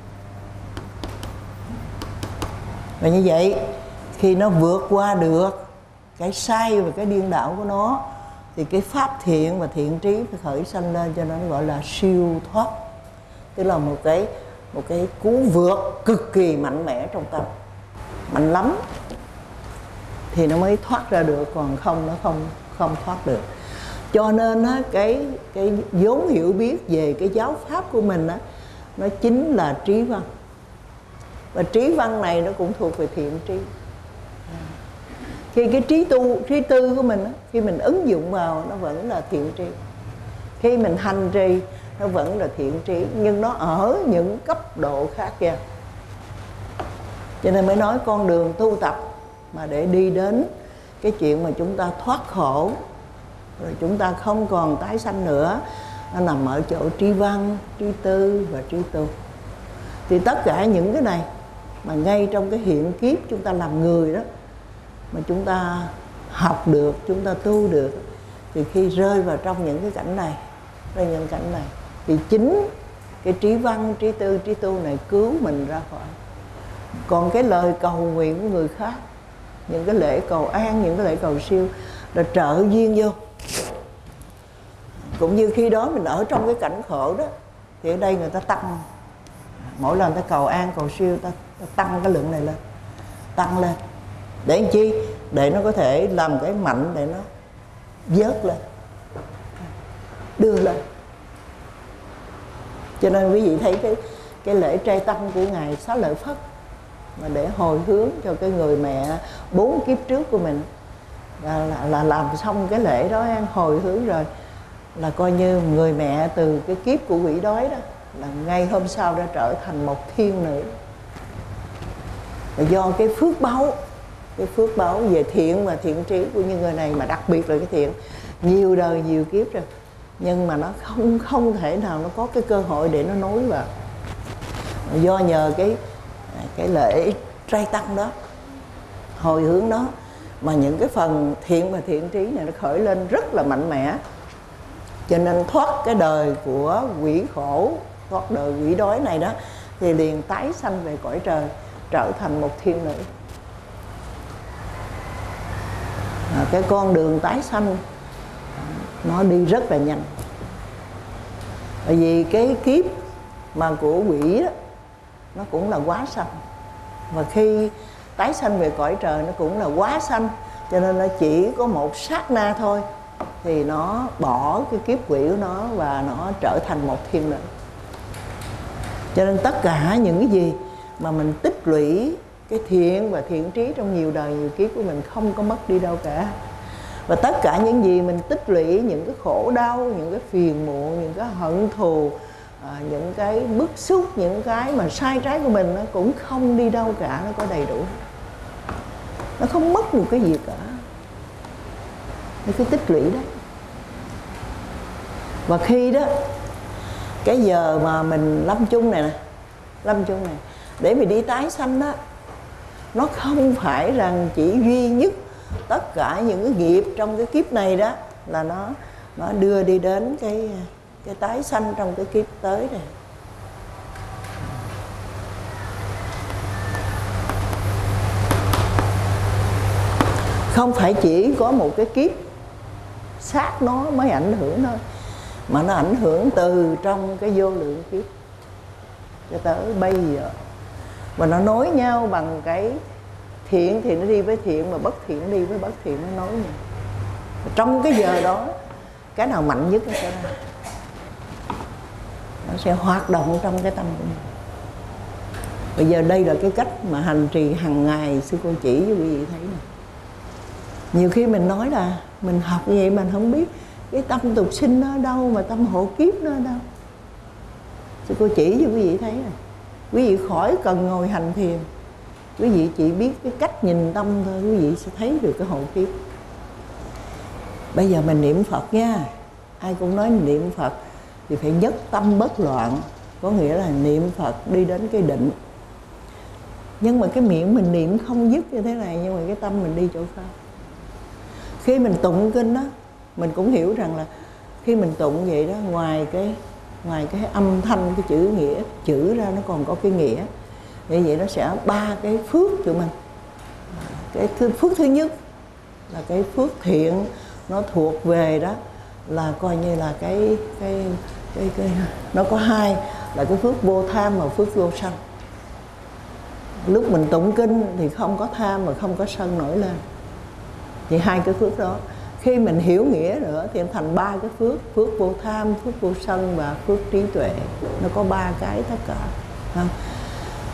Và như vậy khi nó vượt qua được cái sai và cái điên đảo của nó thì cái pháp thiện và thiện trí phải khởi sanh lên, cho nên nó gọi là siêu thoát. Tức là một cái cú vượt cực kỳ mạnh mẽ trong tâm, mạnh lắm thì nó mới thoát ra được, còn không nó không thoát được. Cho nên á, cái vốn hiểu biết về cái giáo pháp của mình á, nó chính là trí văn. Và trí văn này nó cũng thuộc về thiện trí. Khi cái trí tư của mình, khi mình ứng dụng vào, nó vẫn là thiện trí. Khi mình hành trì, nó vẫn là thiện trí, nhưng nó ở những cấp độ khác nhau. Cho nên mới nói con đường tu tập mà để đi đến cái chuyện mà chúng ta thoát khổ, rồi chúng ta không còn tái sanh nữa, nó nằm ở chỗ trí văn, trí tư và trí tu. Thì tất cả những cái này mà ngay trong cái hiện kiếp chúng ta làm người đó, mà chúng ta học được, chúng ta tu được, thì khi rơi vào trong những cái cảnh này, thì chính cái trí văn, trí tư, trí tu này cứu mình ra khỏi. Còn cái lời cầu nguyện của người khác, những cái lễ cầu an, những cái lễ cầu siêu là trợ duyên vô. Cũng như khi đó mình ở trong cái cảnh khổ đó, thì ở đây người ta tăng, mỗi lần ta cầu an, cầu siêu, ta tăng cái lượng này lên, tăng lên. Để làm chi? Để nó có thể làm cái mạnh để nó vớt lên, đưa lên. Cho nên quý vị thấy cái lễ trai tăng của Ngài Xá Lợi Phất, mà để hồi hướng cho cái người mẹ 4 kiếp trước của mình, là làm xong cái lễ đó, hồi hướng rồi, là coi như người mẹ từ cái kiếp của quỷ đói đó, là ngay hôm sau đã trở thành một thiên nữ. Là do cái phước báo về thiện và thiện trí của những người này, mà đặc biệt là cái thiện nhiều đời nhiều kiếp rồi, nhưng mà nó không thể nào nó có cái cơ hội để nó nối vào. Do nhờ cái lễ trai tăng đó, hồi hướng đó, mà những cái phần thiện và thiện trí này nó khởi lên rất là mạnh mẽ. Cho nên thoát cái đời của quỷ khổ, thoát đời quỷ đói này đó, thì liền tái sanh về cõi trời, trở thành một thiên nữ. Cái con đường tái sanh nó đi rất là nhanh. Bởi vì cái kiếp mà của quỷ đó, nó cũng là quá sanh. Và khi tái sanh về cõi trời nó cũng là quá sanh. Cho nên nó chỉ có một sát na thôi, thì nó bỏ cái kiếp quỷ của nó và nó trở thành một thiên nữ. Cho nên tất cả những cái gì mà mình tích lũy cái thiện và thiện trí trong nhiều đời nhiều kiếp của mình không có mất đi đâu cả. Và tất cả những gì mình tích lũy, những cái khổ đau, những cái phiền muộn, những cái hận thù, những cái bức xúc, những cái mà sai trái của mình, nó cũng không đi đâu cả, nó có đầy đủ. Nó không mất một cái gì cả. Nó cứ tích lũy đó. Và khi đó, cái giờ mà mình lâm chung này, để mình đi tái sanh đó, nó không phải rằng chỉ duy nhất tất cả những cái nghiệp trong cái kiếp này đó là nó đưa đi đến cái tái sanh trong cái kiếp tới này. Không phải chỉ có một cái kiếp sát nó mới ảnh hưởng thôi, mà nó ảnh hưởng từ trong cái vô lượng kiếp cho tới bây giờ. Và nó nối nhau bằng cái thiện thì nó đi với thiện, mà bất thiện đi với bất thiện, nó nối nhau. Trong cái giờ đó, cái nào mạnh nhất nó sẽ ra, nó sẽ hoạt động trong cái tâm của mình. Bây giờ đây là cái cách mà hành trì hàng ngày sư cô chỉ với quý vị thấy này. Nhiều khi mình nói là mình học như vậy mình không biết cái tâm tục sinh nó ở đâu, mà tâm hộ kiếp nó ở đâu. Sư cô chỉ cho quý vị thấy này. Quý vị khỏi cần ngồi hành thiền, quý vị chỉ biết cái cách nhìn tâm thôi, quý vị sẽ thấy được cái hộ kiếp. Bây giờ mình niệm Phật nha, ai cũng nói niệm Phật thì phải nhất tâm bất loạn, có nghĩa là niệm Phật đi đến cái định. Nhưng mà cái miệng mình niệm không dứt như thế này, nhưng mà cái tâm mình đi chỗ khác. Khi mình tụng kinh đó, mình cũng hiểu rằng là khi mình tụng vậy đó, ngoài cái âm thanh, cái chữ nghĩa, chữ ra nó còn có cái nghĩa. Như vậy nó sẽ 3 cái phước cho mình. Cái phước thứ nhất là cái phước thiện, nó thuộc về đó là coi như là cái nó có 2 là cái phước vô tham và phước vô sân. Lúc mình tụng kinh thì không có tham và không có sân nổi lên. Thì 2 cái phước đó, khi mình hiểu nghĩa nữa thì thành 3 cái phước: phước vô tham, phước vô sân và phước trí tuệ. Nó có 3 cái tất cả.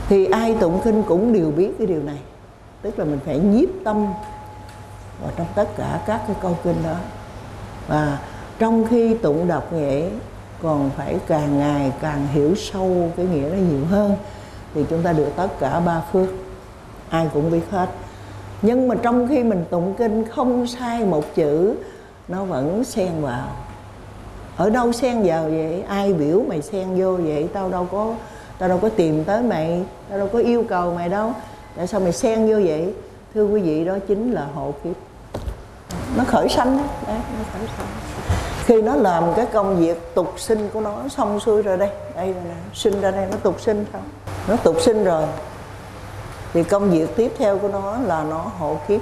Thì ai tụng kinh cũng đều biết cái điều này, tức là mình phải nhiếp tâm vào trong tất cả các cái câu kinh đó. Và trong khi tụng đọc vậy còn phải càng ngày càng hiểu sâu cái nghĩa đó nhiều hơn, thì chúng ta được tất cả 3 phước, ai cũng biết hết. Nhưng mà trong khi mình tụng kinh không sai một chữ, nó vẫn xen vào. Ở đâu xen vào vậy? Ai biểu mày xen vô vậy? Tao đâu có tìm tới mày, tao đâu có yêu cầu mày đâu, tại sao mày xen vô vậy? Thưa quý vị, đó chính là hộ kiếp. Nó khởi sanh đó. Đấy, nó khởi sanh. Khi nó làm cái công việc tục sinh của nó xong xuôi rồi đây rồi nè, sinh ra đây nó tục sinh không? Nó tục sinh rồi thì công việc tiếp theo của nó là nó hộ kiếp.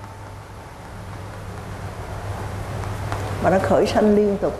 Và nó khởi sanh liên tục.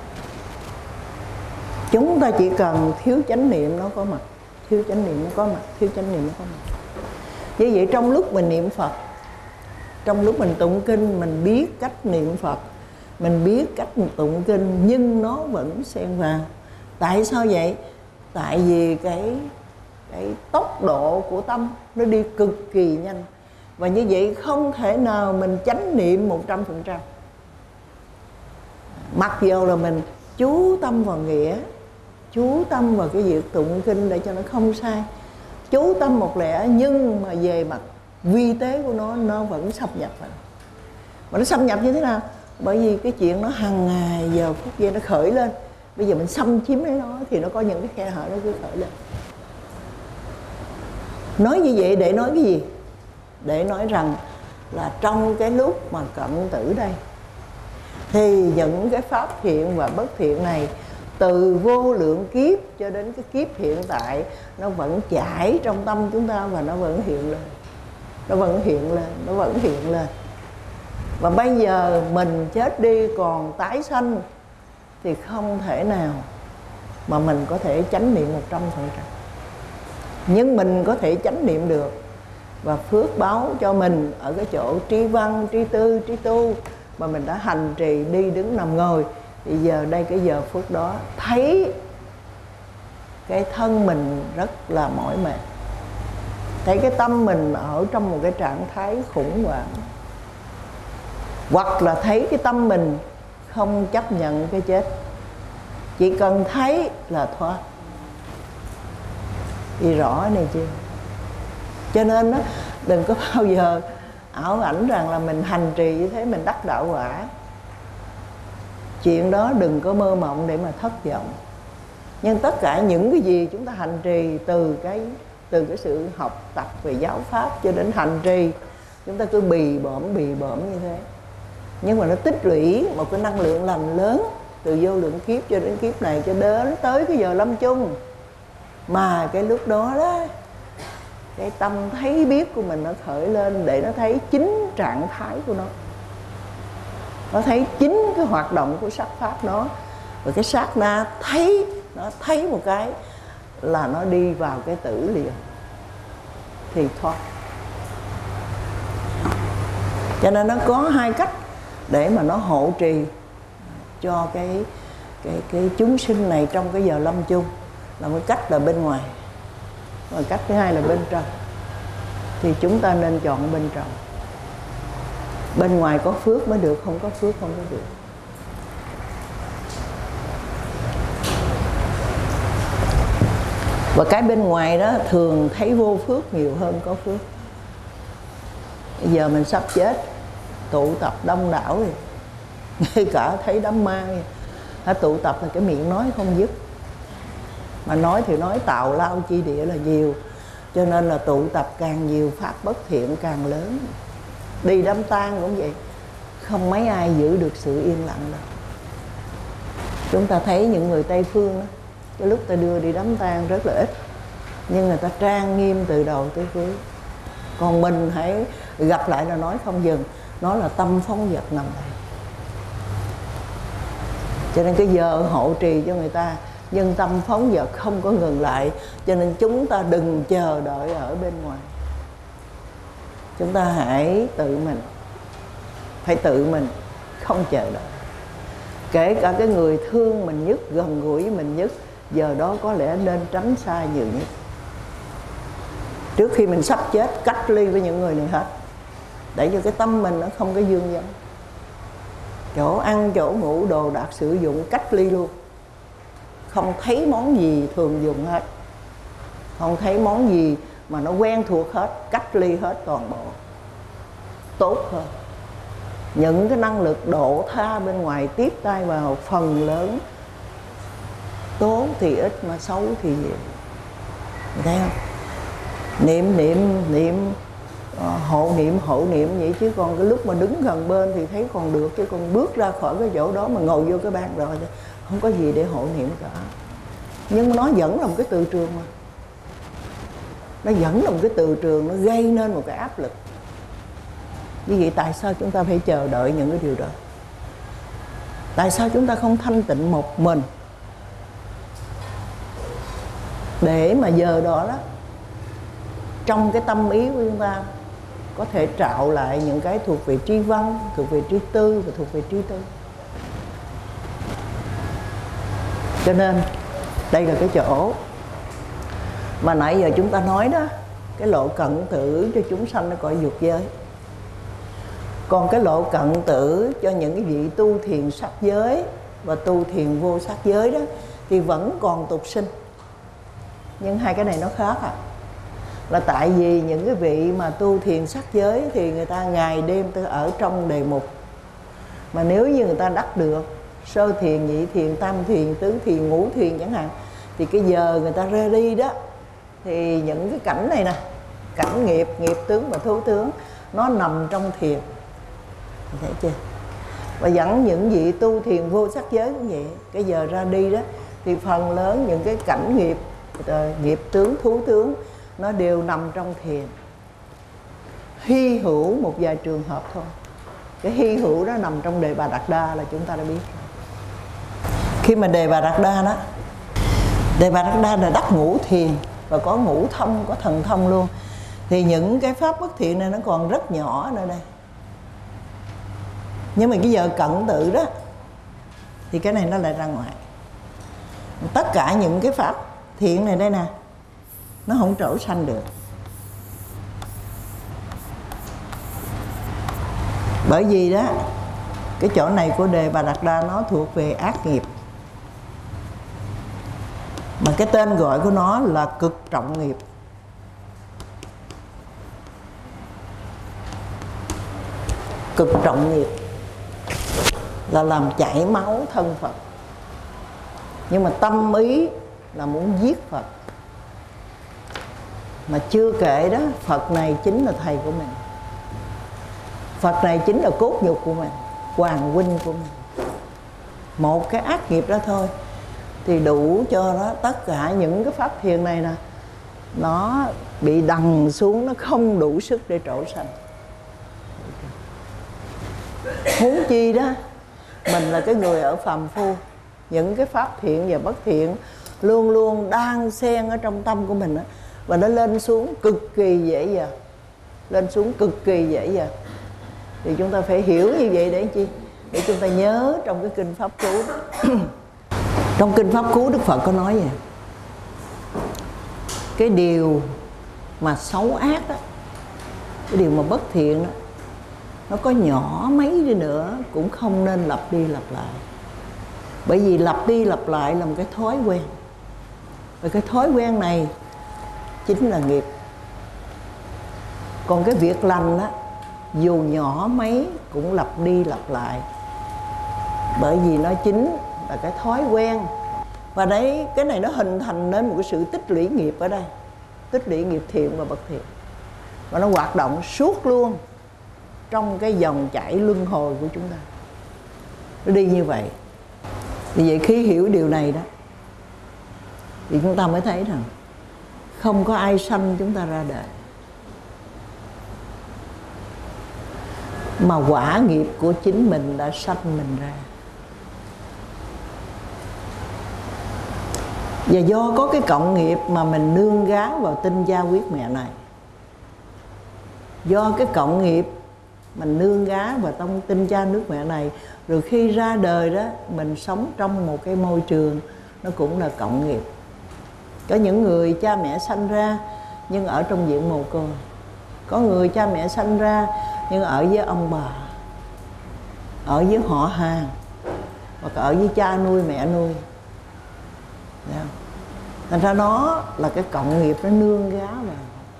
Chúng ta chỉ cần thiếu chánh niệm nó có mặt, thiếu chánh niệm nó có mặt, thiếu chánh niệm nó có mặt. Như vậy trong lúc mình niệm Phật, trong lúc mình tụng kinh, mình biết cách niệm Phật, mình biết cách tụng kinh, nhưng nó vẫn xen vào. Tại sao vậy? Tại vì cái tốc độ của tâm nó đi cực kỳ nhanh. Và như vậy không thể nào mình chánh niệm 100%. Mặc dù là mình chú tâm vào nghĩa, chú tâm vào cái việc tụng kinh để cho nó không sai, chú tâm một lẽ, nhưng mà về mặt vi tế của nó vẫn xâm nhập vào. Mà nó xâm nhập như thế nào? Bởi vì cái chuyện nó hàng ngày giờ phút giây nó khởi lên. Bây giờ mình xâm chiếm lấy nó thì nó có những cái khe hở nó cứ khởi lên. Nói như vậy để nói cái gì? Để nói rằng là trong cái lúc mà cận tử đây, thì những cái pháp thiện và bất thiện này từ vô lượng kiếp cho đến cái kiếp hiện tại, nó vẫn chảy trong tâm chúng ta và nó vẫn hiện lên. Nó vẫn hiện lên, nó vẫn hiện lên. Và bây giờ mình chết đi còn tái sanh thì không thể nào mà mình có thể chánh niệm 100%. Nhưng mình có thể chánh niệm được. Và phước báo cho mình ở cái chỗ tri văn, tri tư, tri tu mà mình đã hành trì đi đứng nằm ngồi. Thì giờ đây cái giờ phút đó thấy cái thân mình rất là mỏi mệt, thấy cái tâm mình ở trong một cái trạng thái khủng hoảng, hoặc là thấy cái tâm mình không chấp nhận cái chết, chỉ cần thấy là thoát. Thì rõ này chưa? Cho nên đó, đừng có bao giờ ảo ảnh rằng là mình hành trì như thế mình đắc đạo quả. Chuyện đó đừng có mơ mộng để mà thất vọng. Nhưng tất cả những cái gì chúng ta hành trì, từ cái sự học tập về giáo pháp cho đến hành trì, chúng ta cứ bì bõm như thế. Nhưng mà nó tích lũy một cái năng lượng lành lớn từ vô lượng kiếp cho đến kiếp này, cho đến tới cái giờ lâm chung. Mà cái lúc đó đó, cái tâm thấy biết của mình nó khởi lên để nó thấy chính trạng thái của nó. Nó thấy chính cái hoạt động của sắc pháp nó. Và cái sát na thấy, nó thấy một cái là nó đi vào cái tử liền, thì thoát. Cho nên nó có hai cách để mà nó hộ trì cho cái chúng sinh này trong cái giờ lâm chung. Là một cách là bên ngoài, và cách thứ hai là bên trong. Thì chúng ta nên chọn bên trong. Bên ngoài có phước mới được, không có phước không có được. Và cái bên ngoài đó thường thấy vô phước nhiều hơn có phước. Bây giờ mình sắp chết, tụ tập đông đảo rồi, ngay cả thấy đám ma hay tụ tập là cái miệng nói không dứt. Mà nói thì nói tào lao chi địa là nhiều. Cho nên là tụ tập càng nhiều, pháp bất thiện càng lớn. Đi đám tang cũng vậy, không mấy ai giữ được sự yên lặng đâu. Chúng ta thấy những người Tây Phương đó, cái lúc ta đưa đi đám tang rất là ít, nhưng người ta trang nghiêm từ đầu tới cuối. Còn mình hãy gặp lại là nói không dừng. Nó là tâm phóng dật nằm đây. Cho nên cái giờ hộ trì cho người ta, nhưng tâm phóng dật không có ngừng lại. Cho nên chúng ta đừng chờ đợi ở bên ngoài. Chúng ta hãy tự mình, phải tự mình, không chờ đợi. Kể cả cái người thương mình nhất, gần gũi với mình nhất, giờ đó có lẽ nên tránh xa nhiều nhất. Trước khi mình sắp chết, cách ly với những người này hết, để cho cái tâm mình nó không có dương vấn. Chỗ ăn, chỗ ngủ, đồ đạc sử dụng cách ly luôn. Không thấy món gì thường dùng hết, không thấy món gì mà nó quen thuộc hết, cách ly hết toàn bộ. Tốt hơn. Những cái năng lực độ tha bên ngoài tiếp tay vào phần lớn. Tốt thì ít mà xấu thì nhiều. Thấy không? Niệm hộ niệm vậy, chứ còn cái lúc mà đứng gần bên thì thấy còn được, chứ còn bước ra khỏi cái chỗ đó mà ngồi vô cái ban rồi thì không có gì để hộ niệm cả. Nhưng nó vẫn là một cái từ trường mà. Nó vẫn là một cái từ trường, nó gây nên một cái áp lực. Như vậy tại sao chúng ta phải chờ đợi những cái điều đó? Tại sao chúng ta không thanh tịnh một mình, để mà giờ đó đó, trong cái tâm ý của chúng ta có thể trạo lại những cái thuộc về tri văn, thuộc về tri tư và thuộc về tri tư. Cho nên đây là cái chỗ mà nãy giờ chúng ta nói đó, cái lộ cận tử cho chúng sanh ở cõi dục giới. Còn cái lộ cận tử cho những cái vị tu thiền sắc giới và tu thiền vô sắc giới đó thì vẫn còn tục sinh. Nhưng hai cái này nó khác à. Là tại vì những cái vị mà tu thiền sắc giới thì người ta ngày đêm ở trong đề mục. Mà nếu như người ta đắc được sơ thiền, nhị thiền, tam thiền, tứ thiền, ngũ thiền chẳng hạn, thì cái giờ người ta ra đi đó, thì những cái cảnh này nè, cảnh nghiệp, nghiệp tướng và thú tướng, nó nằm trong thiền. Thấy chưa? Và dẫn những vị tu thiền vô sắc giới cũng vậy. Cái giờ ra đi đó thì phần lớn những cái cảnh nghiệp, nghiệp tướng, thú tướng, nó đều nằm trong thiền. Hy hữu một vài trường hợp thôi. Cái hy hữu đó nằm trong Đề Bà Đạt Đa là chúng ta đã biết. Khi mà Đề Bà Đạt Đa đó, Đề Bà Đạt Đa là đắc ngũ thiền và có ngũ thông, có thần thông luôn, thì những cái pháp bất thiện này nó còn rất nhỏ nữa đây. Nhưng mà cái giờ cận tử đó thì cái này nó lại ra ngoài. Tất cả những cái pháp thiện này đây nè, nó không trổ sanh được. Bởi vì đó, cái chỗ này của Đề Bà Đạt Đa nó thuộc về ác nghiệp. Mà cái tên gọi của nó là cực trọng nghiệp. Cực trọng nghiệp là làm chảy máu thân Phật. Nhưng mà tâm ý là muốn giết Phật. Mà chưa kể đó, Phật này chính là thầy của mình. Phật này chính là cốt nhục của mình, hoàng huynh của mình. Một cái ác nghiệp đó thôi thì đủ cho đó tất cả những cái pháp thiền này nè, nó bị đằng xuống, nó không đủ sức để trổ sanh. Huống chi đó, mình là cái người ở phàm phu, những cái pháp thiện và bất thiện luôn luôn đang xen ở trong tâm của mình đó, và nó lên xuống cực kỳ dễ dàng, lên xuống cực kỳ dễ dàng. Thì chúng ta phải hiểu như vậy để chi? Để chúng ta nhớ trong cái kinh Pháp Cú. Trong kinh Pháp Cú Đức Phật có nói vậy: cái điều mà xấu ác đó, cái điều mà bất thiện đó, nó có nhỏ mấy đi nữa cũng không nên lặp đi lặp lại. Bởi vì lặp đi lặp lại là một cái thói quen. Và cái thói quen này chính là nghiệp. Còn cái việc lành á, dù nhỏ mấy cũng lặp đi lặp lại. Bởi vì nó chính là cái thói quen. Và đấy, cái này nó hình thành nên một cái sự tích lũy nghiệp ở đây. Tích lũy nghiệp thiện và bất thiện. Và nó hoạt động suốt luôn trong cái dòng chảy luân hồi của chúng ta. Nó đi như vậy. Vì vậy khi hiểu điều này đó, thì chúng ta mới thấy rằng không có ai sanh chúng ta ra đời, mà quả nghiệp của chính mình đã sanh mình ra. Và do có cái cộng nghiệp mà mình nương gán vào tinh cha huyết mẹ này, do cái cộng nghiệp mình nương gá vào trong tinh cha nước mẹ này, rồi khi ra đời đó mình sống trong một cái môi trường nó cũng là cộng nghiệp. Có những người cha mẹ sanh ra nhưng ở trong diện mồ côi. Có người cha mẹ sanh ra nhưng ở với ông bà, ở với họ hàng, hoặc ở với cha nuôi mẹ nuôi. Thành ra nó là cái cộng nghiệp nó nương gá vào.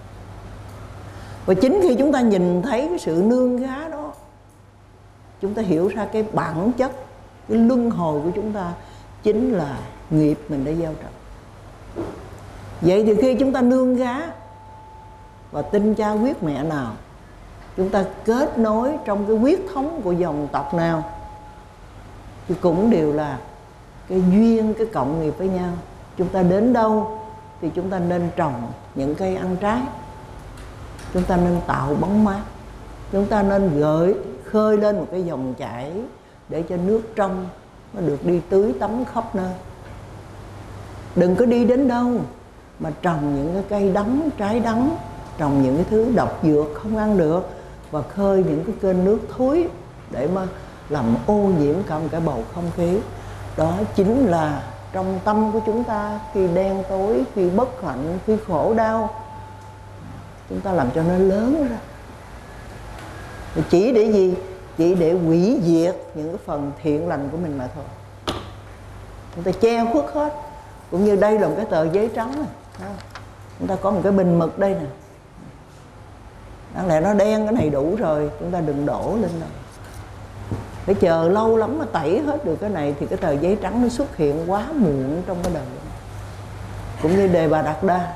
Và chính khi chúng ta nhìn thấy cái sự nương gá đó, chúng ta hiểu ra cái bản chất, cái luân hồi của chúng ta chính là nghiệp mình đã gieo trồng. Vậy thì khi chúng ta nương gá và tin cha quyết mẹ nào, chúng ta kết nối trong cái huyết thống của dòng tộc nào, thì cũng đều là cái duyên, cái cộng nghiệp với nhau. Chúng ta đến đâu thì chúng ta nên trồng những cây ăn trái, chúng ta nên tạo bóng mát, chúng ta nên khơi lên một cái dòng chảy để cho nước trong nó được đi tưới tắm khắp nơi. Đừng có đi đến đâu mà trồng những cái cây đắng, trái đắng, trồng những cái thứ độc dược không ăn được, và khơi những cái kênh nước thối để mà làm ô nhiễm cả một cái bầu không khí. Đó chính là trong tâm của chúng ta, khi đen tối, khi bất hạnh, khi khổ đau, chúng ta làm cho nó lớn ra. Chỉ để gì? Chỉ để hủy diệt những cái phần thiện lành của mình mà thôi. Chúng ta che khuất hết. Cũng như đây là một cái tờ giấy trắng này. Chúng ta có một cái bình mực đây nè. Đáng lẽ nó đen cái này đủ rồi, chúng ta đừng đổ lên đâu. Phải chờ lâu lắm mà tẩy hết được cái này thì cái tờ giấy trắng nó xuất hiện quá muộn trong cái đời. Cũng như Đề Bà Đạt Đa,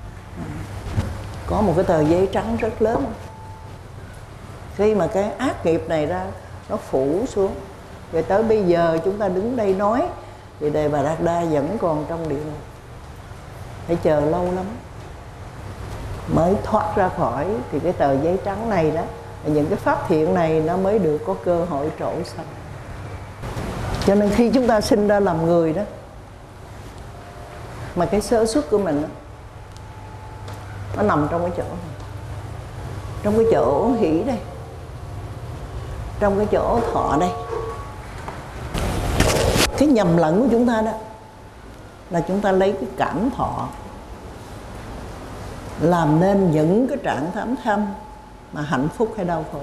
có một cái tờ giấy trắng rất lớn. Khi mà cái ác nghiệp này ra, nó phủ xuống. Rồi tới bây giờ chúng ta đứng đây nói thì Đề Bà Đạt Đa vẫn còn trong địa ngục. Phải chờ lâu lắm mới thoát ra khỏi. Thì cái tờ giấy trắng này đó, những cái pháp thiện này nó mới được có cơ hội trỗi xanh. Cho nên khi chúng ta sinh ra làm người đó, mà cái sơ suất của mình đó, nó nằm trong cái chỗ này, trong cái chỗ hỷ đây, trong cái chỗ thọ đây. Cái nhầm lẫn của chúng ta đó là chúng ta lấy cái cảm thọ làm nên những cái trạng tham mà hạnh phúc hay đau khổ.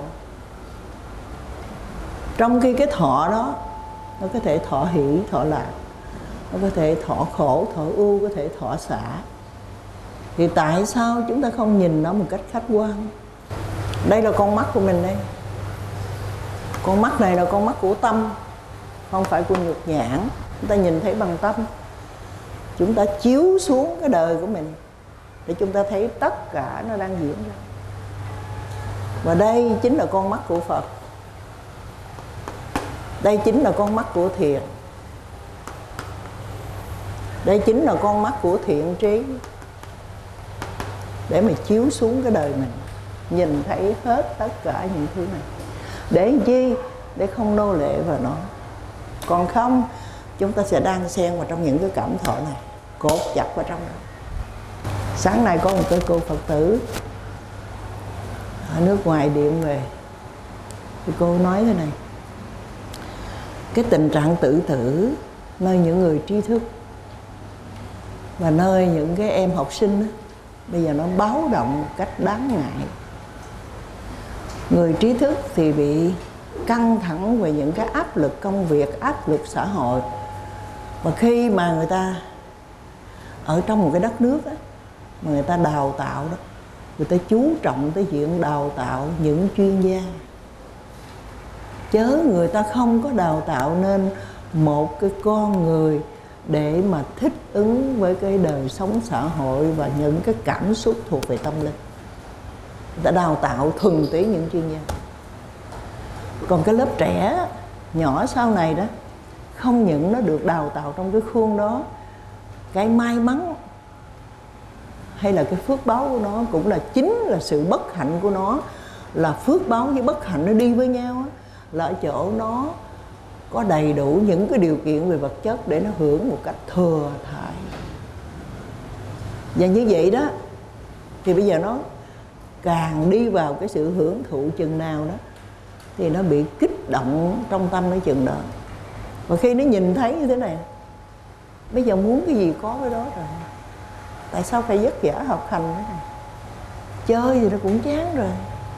Trong khi cái thọ đó nó có thể thọ hỷ, thọ lạc, nó có thể thọ khổ, thọ ưu, có thể thọ xả. Thì tại sao chúng ta không nhìn nó một cách khách quan? Đây là con mắt của mình đây. Con mắt này là con mắt của tâm, không phải của nhục nhãn. Chúng ta nhìn thấy bằng tâm. Chúng ta chiếu xuống cái đời của mình để chúng ta thấy tất cả nó đang diễn ra. Và đây chính là con mắt của Phật. Đây chính là con mắt của thiền. Đây chính là con mắt của thiện trí, để mà chiếu xuống cái đời mình, nhìn thấy hết tất cả những thứ này. Để chi? Để không nô lệ vào nó. Còn không, chúng ta sẽ đang xen vào trong những cái cảm thọ này, cột chặt vào trong đó. Sáng nay có một cái cô Phật tử ở nước ngoài điện về, thì cô nói thế này: cái tình trạng tự tử nơi những người trí thức và nơi những cái em học sinh đó, bây giờ nó báo động một cách đáng ngại. Người trí thức thì bị căng thẳng về những cái áp lực công việc, áp lực xã hội. Và khi mà người ta ở trong một cái đất nước đó, mà người ta đào tạo đó, người ta chú trọng tới chuyện đào tạo những chuyên gia, chớ người ta không có đào tạo nên một cái con người để mà thích ứng với cái đời sống xã hội và những cái cảm xúc thuộc về tâm linh. Người ta đào tạo thuần túy những chuyên gia. Còn cái lớp trẻ nhỏ sau này đó, không những nó được đào tạo trong cái khuôn đó, cái may mắn hay là cái phước báo của nó cũng là chính là sự bất hạnh của nó. Là phước báo với bất hạnh nó đi với nhau á, là ở chỗ nó có đầy đủ những cái điều kiện về vật chất để nó hưởng một cách thừa thãi. Và như vậy đó, thì bây giờ nó càng đi vào cái sự hưởng thụ chừng nào đó, thì nó bị kích động trong tâm nó chừng đó. Và khi nó nhìn thấy như thế này, bây giờ muốn cái gì có cái đó rồi, tại sao phải vất vả học hành thế này? chơi thì nó cũng chán rồi.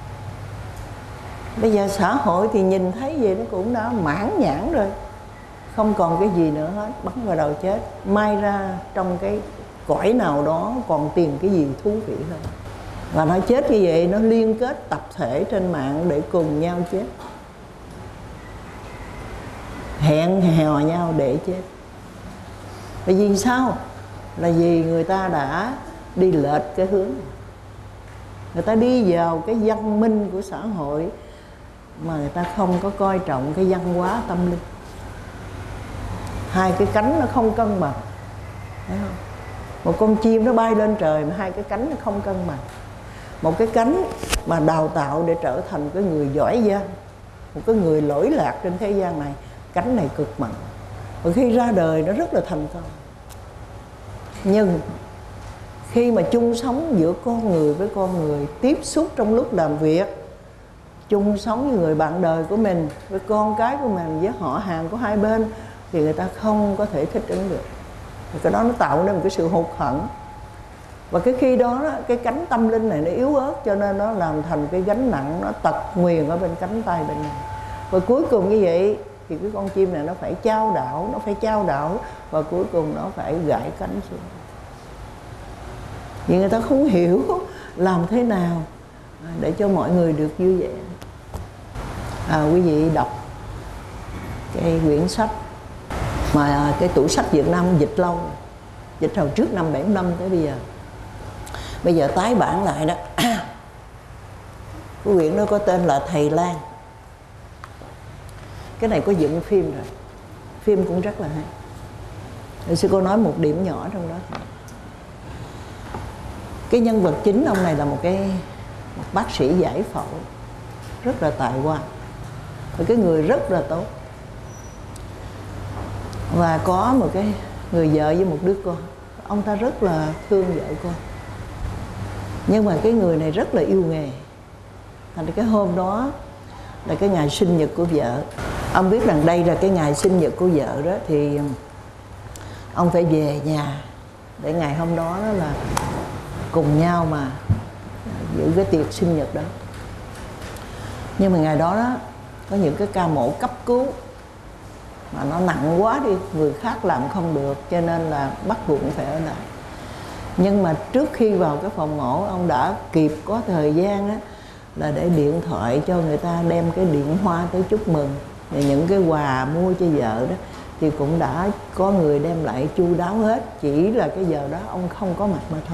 Bây giờ xã hội thì nhìn thấy gì nó cũng đã mãn nhãn rồi, không còn cái gì nữa hết, bắn vào đầu chết. May ra trong cái cõi nào đó còn tìm cái gì thú vị hơn. Và nó chết như vậy, nó liên kết tập thể trên mạng để cùng nhau chết, hẹn hò nhau để chết. Bởi vì sao? Là vì người ta đã đi lệch cái hướng, người ta đi vào cái văn minh của xã hội mà người ta không có coi trọng cái văn hóa tâm linh. Hai cái cánh nó không cân bằng, thấy không? Một con chim nó bay lên trời mà hai cái cánh nó không cân bằng. Một cái cánh mà đào tạo để trở thành cái người giỏi giang, một cái người lỗi lạc trên thế gian này, cánh này cực mạnh, và khi ra đời nó rất là thành công. Nhưng khi mà chung sống giữa con người với con người, tiếp xúc trong lúc làm việc, chung sống với người bạn đời của mình, với con cái của mình, với họ hàng của hai bên, thì người ta không có thể thích ứng được. Thì cái đó nó tạo nên một cái sự hụt hẫng. Và cái khi đó cái cánh tâm linh này nó yếu ớt, cho nên nó làm thành cái gánh nặng, nó tật nguyền ở bên cánh tay bên này. Và cuối cùng như vậy thì cái con chim này nó phải chao đảo, và cuối cùng nó phải gãy cánh xuống. Vì người ta không hiểu làm thế nào để cho mọi người được vui vẻ. Quý vị đọc cái quyển sách mà cái tủ sách Việt Nam dịch lâu, dịch hồi trước năm 75 tới bây giờ. Bây giờ tái bản lại đó. Cái quyển đó có tên là Thầy Lang. Cái này có dựng phim rồi, phim cũng rất là hay. Rồi sư cô nói một điểm nhỏ trong đó. Cái nhân vật chính ông này là một bác sĩ giải phẫu rất là tài hoa, và cái người rất là tốt, và có một cái người vợ với một đứa con. Ông ta rất là thương vợ con, nhưng mà cái người này rất là yêu nghề. Thành ra cái hôm đó là cái ngày sinh nhật của vợ. Ông biết rằng đây là cái ngày sinh nhật của vợ đó, thì ông phải về nhà để ngày hôm đó là cùng nhau mà giữ cái tiệc sinh nhật đó. Nhưng mà ngày đó có những cái ca mổ cấp cứu mà nó nặng quá đi, người khác làm không được, cho nên là bắt buộc phải ở lại. Nhưng mà trước khi vào cái phòng mổ, ông đã kịp có thời gian á, là để điện thoại cho người ta đem cái điện hoa tới chúc mừng, và những cái quà mua cho vợ đó thì cũng đã có người đem lại chu đáo hết. Chỉ là cái giờ đó ông không có mặt mà thôi.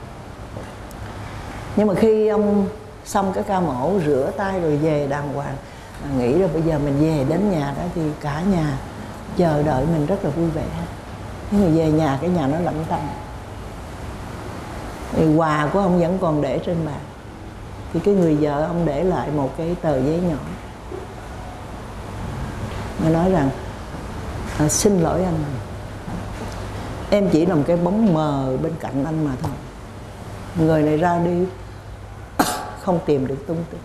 Nhưng mà khi ông xong cái ca mổ, rửa tay rồi về đàng hoàng, nghĩ là bây giờ mình về đến nhà đó thì cả nhà chờ đợi mình rất là vui vẻ. Nhưng mà về nhà cái nhà nó lạnh tanh, thì quà của ông vẫn còn để trên bàn. Thì cái người vợ ông để lại một cái tờ giấy nhỏ, nó nói rằng xin lỗi anh, em chỉ là một cái bóng mờ bên cạnh anh mà thôi. Người này ra đi không tìm được tung tích.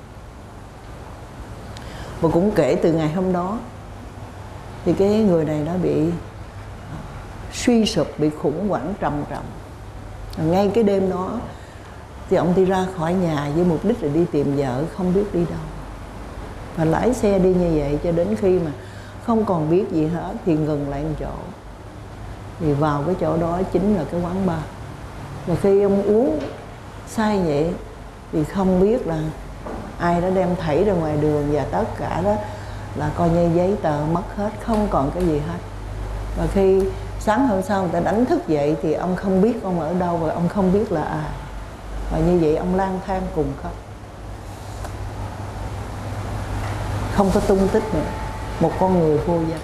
Và cũng kể từ ngày hôm đó thì cái người này nó bị suy sụp, bị khủng hoảng trầm trọng. Ngay cái đêm đó thì ông đi ra khỏi nhà với mục đích là đi tìm vợ, không biết đi đâu, và lái xe đi như vậy cho đến khi mà không còn biết gì hết thì ngừng lại một chỗ. Thì vào cái chỗ đó chính là cái quán bar. Và khi ông uống say vậy thì không biết là ai đã đem thảy ra ngoài đường, và tất cả đó là coi như giấy tờ mất hết, không còn cái gì hết. Và khi sáng hôm sau người ta đánh thức dậy thì ông không biết ông ở đâu, và ông không biết là ai. Và như vậy ông lang thang cùng khóc, không có tung tích nữa, một con người vô danh.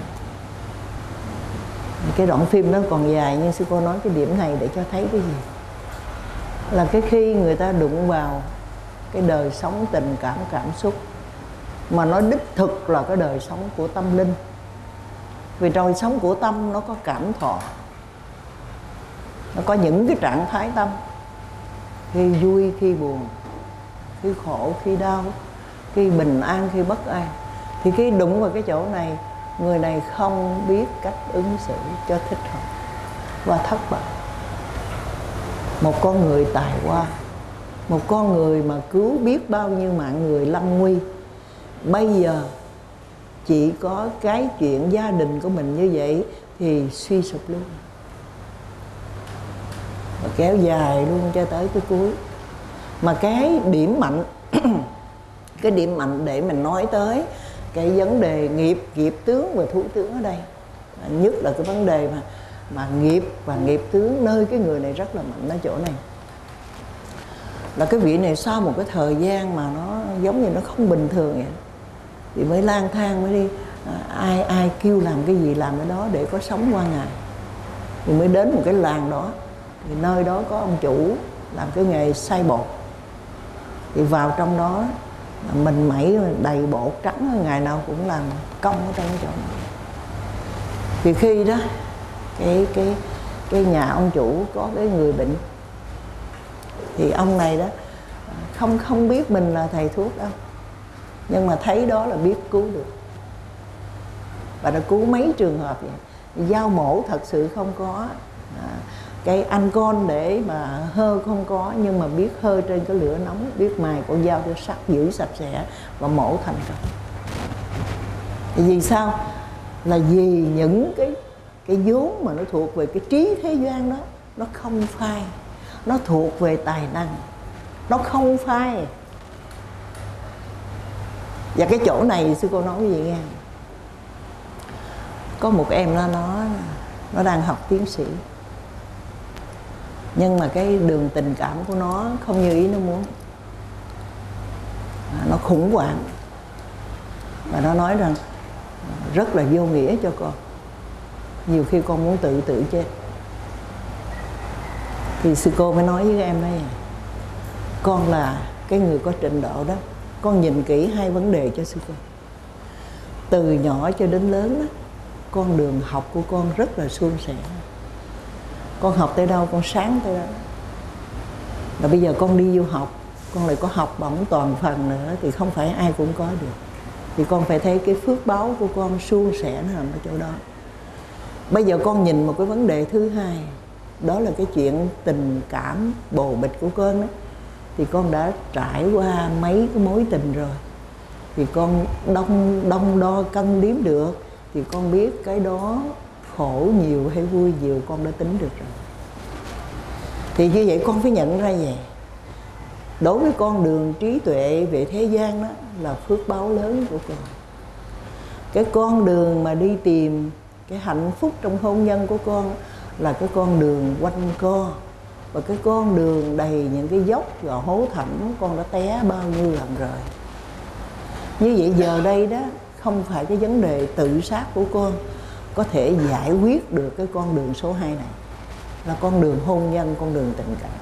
Cái đoạn phim đó còn dài, nhưng sư cô nói cái điểm này để cho thấy cái gì? Là cái khi người ta đụng vào cái đời sống tình cảm, cảm xúc mà nó đích thực là cái đời sống của tâm linh. Vì đời sống của tâm nó có cảm thọ, nó có những cái trạng thái tâm, khi vui, khi buồn, khi khổ, khi đau, khi bình an, khi bất an. Thì khi đụng vào cái chỗ này, người này không biết cách ứng xử cho thích hợp và thất bại. Một con người tài hoa Một con người mà cứu biết bao nhiêu mạng người lâm nguy, bây giờ chỉ có cái chuyện gia đình của mình như vậy thì suy sụp luôn, và kéo dài luôn cho tới cái cuối. Mà cái điểm mạnh cái điểm mạnh để mình nói tới cái vấn đề nghiệp tướng và thủ tướng ở đây, nhất là cái vấn đề mà nghiệp và nghiệp tướng nơi cái người này rất là mạnh ở chỗ này, là cái vị này sau một cái thời gian mà nó giống như nó không bình thường vậy, thì mới lang thang, mới đi ai kêu làm cái gì làm cái đó để có sống qua ngày. Thì mới đến một cái làng đó, thì nơi đó có ông chủ làm cái nghề xay bột, thì vào trong đó mình mẩy đầy bột trắng, ngày nào cũng làm công ở trong cái chỗ này. Thì khi đó cái nhà ông chủ có cái người bệnh, thì ông này đó không biết mình là thầy thuốc đâu, nhưng mà thấy đó là biết cứu được, và đã cứu mấy trường hợp vậy. Dao mổ thật sự không có, cái anh con để mà hơ không có, nhưng mà biết hơ trên cái lửa nóng, biết mài con dao cho sắc giữ sạch sẽ và mổ thành công. Thì vì sao? Là vì những cái vốn mà nó thuộc về cái trí thế gian đó, nó không phai, nó thuộc về tài năng, nó không phai. Và cái chỗ này sư cô nói cái gì nghe, có một em nó đang học tiến sĩ, nhưng mà cái đường tình cảm của nó không như ý nó muốn, nó khủng hoảng, và nó nói rằng rất là vô nghĩa cho con, nhiều khi con muốn tự chết. Thì sư cô mới nói với em đây, con là cái người có trình độ đó, con nhìn kỹ hai vấn đề cho sư cô. Từ nhỏ cho đến lớn đó, con đường học của con rất là suôn sẻ. Con học tới đâu con sáng tới đó. Và bây giờ con đi du học, con lại có học bổng toàn phần nữa, thì không phải ai cũng có được. Thì con phải thấy cái phước báo của con suôn sẻ nó nằm ở chỗ đó. Bây giờ con nhìn một cái vấn đề thứ hai, đó là cái chuyện tình cảm bồ bịch của con đó. Thì con đã trải qua mấy cái mối tình rồi, thì con đong đo cân đếm được, thì con biết cái đó khổ nhiều hay vui nhiều, con đã tính được rồi. Thì như vậy con phải nhận ra vậy. Đối với con đường trí tuệ về thế gian đó là phước báo lớn của con. Cái con đường mà đi tìm cái hạnh phúc trong hôn nhân của con là cái con đường quanh co, và cái con đường đầy những cái dốc và hố thẳm, con đã té bao nhiêu lần rồi. Như vậy giờ đây đó, không phải cái vấn đề tự sát của con có thể giải quyết được cái con đường số 2 này, là con đường hôn nhân, con đường tình cảm.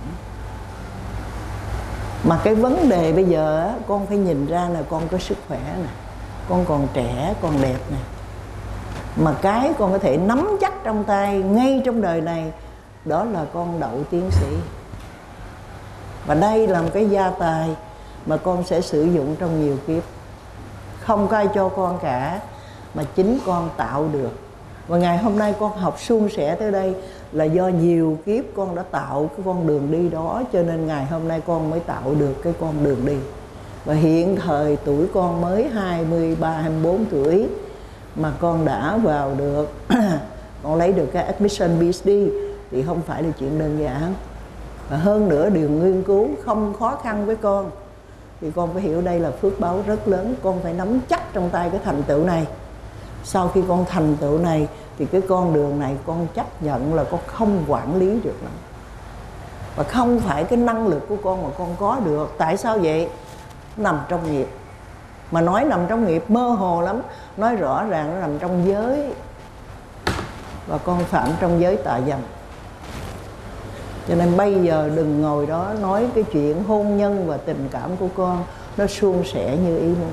Mà cái vấn đề bây giờ con phải nhìn ra là con có sức khỏe nè, con còn trẻ, còn đẹp nè. Mà cái con có thể nắm chắc trong tay ngay trong đời này, đó là con đậu tiến sĩ. Và đây là một cái gia tài mà con sẽ sử dụng trong nhiều kiếp. Không có ai cho con cả, mà chính con tạo được. Và ngày hôm nay con học suôn sẻ tới đây là do nhiều kiếp con đã tạo cái con đường đi đó, cho nên ngày hôm nay con mới tạo được cái con đường đi. Và hiện thời tuổi con mới 23, 24 tuổi mà con đã vào được con lấy được cái admission PhD thì không phải là chuyện đơn giản. Và hơn nữa điều nghiên cứu không khó khăn với con, thì con phải hiểu đây là phước báo rất lớn. Con phải nắm chắc trong tay cái thành tựu này. Sau khi con thành tựu này thì cái con đường này con chấp nhận là con không quản lý được nữa. Và không phải cái năng lực của con mà con có được. Tại sao vậy? Nằm trong nghiệp. Mà nói nằm trong nghiệp mơ hồ lắm. Nói rõ ràng nó nằm trong giới, và con phạm trong giới tà dâm. Cho nên bây giờ đừng ngồi đó nói cái chuyện hôn nhân và tình cảm của con nó suôn sẻ như ý muốn.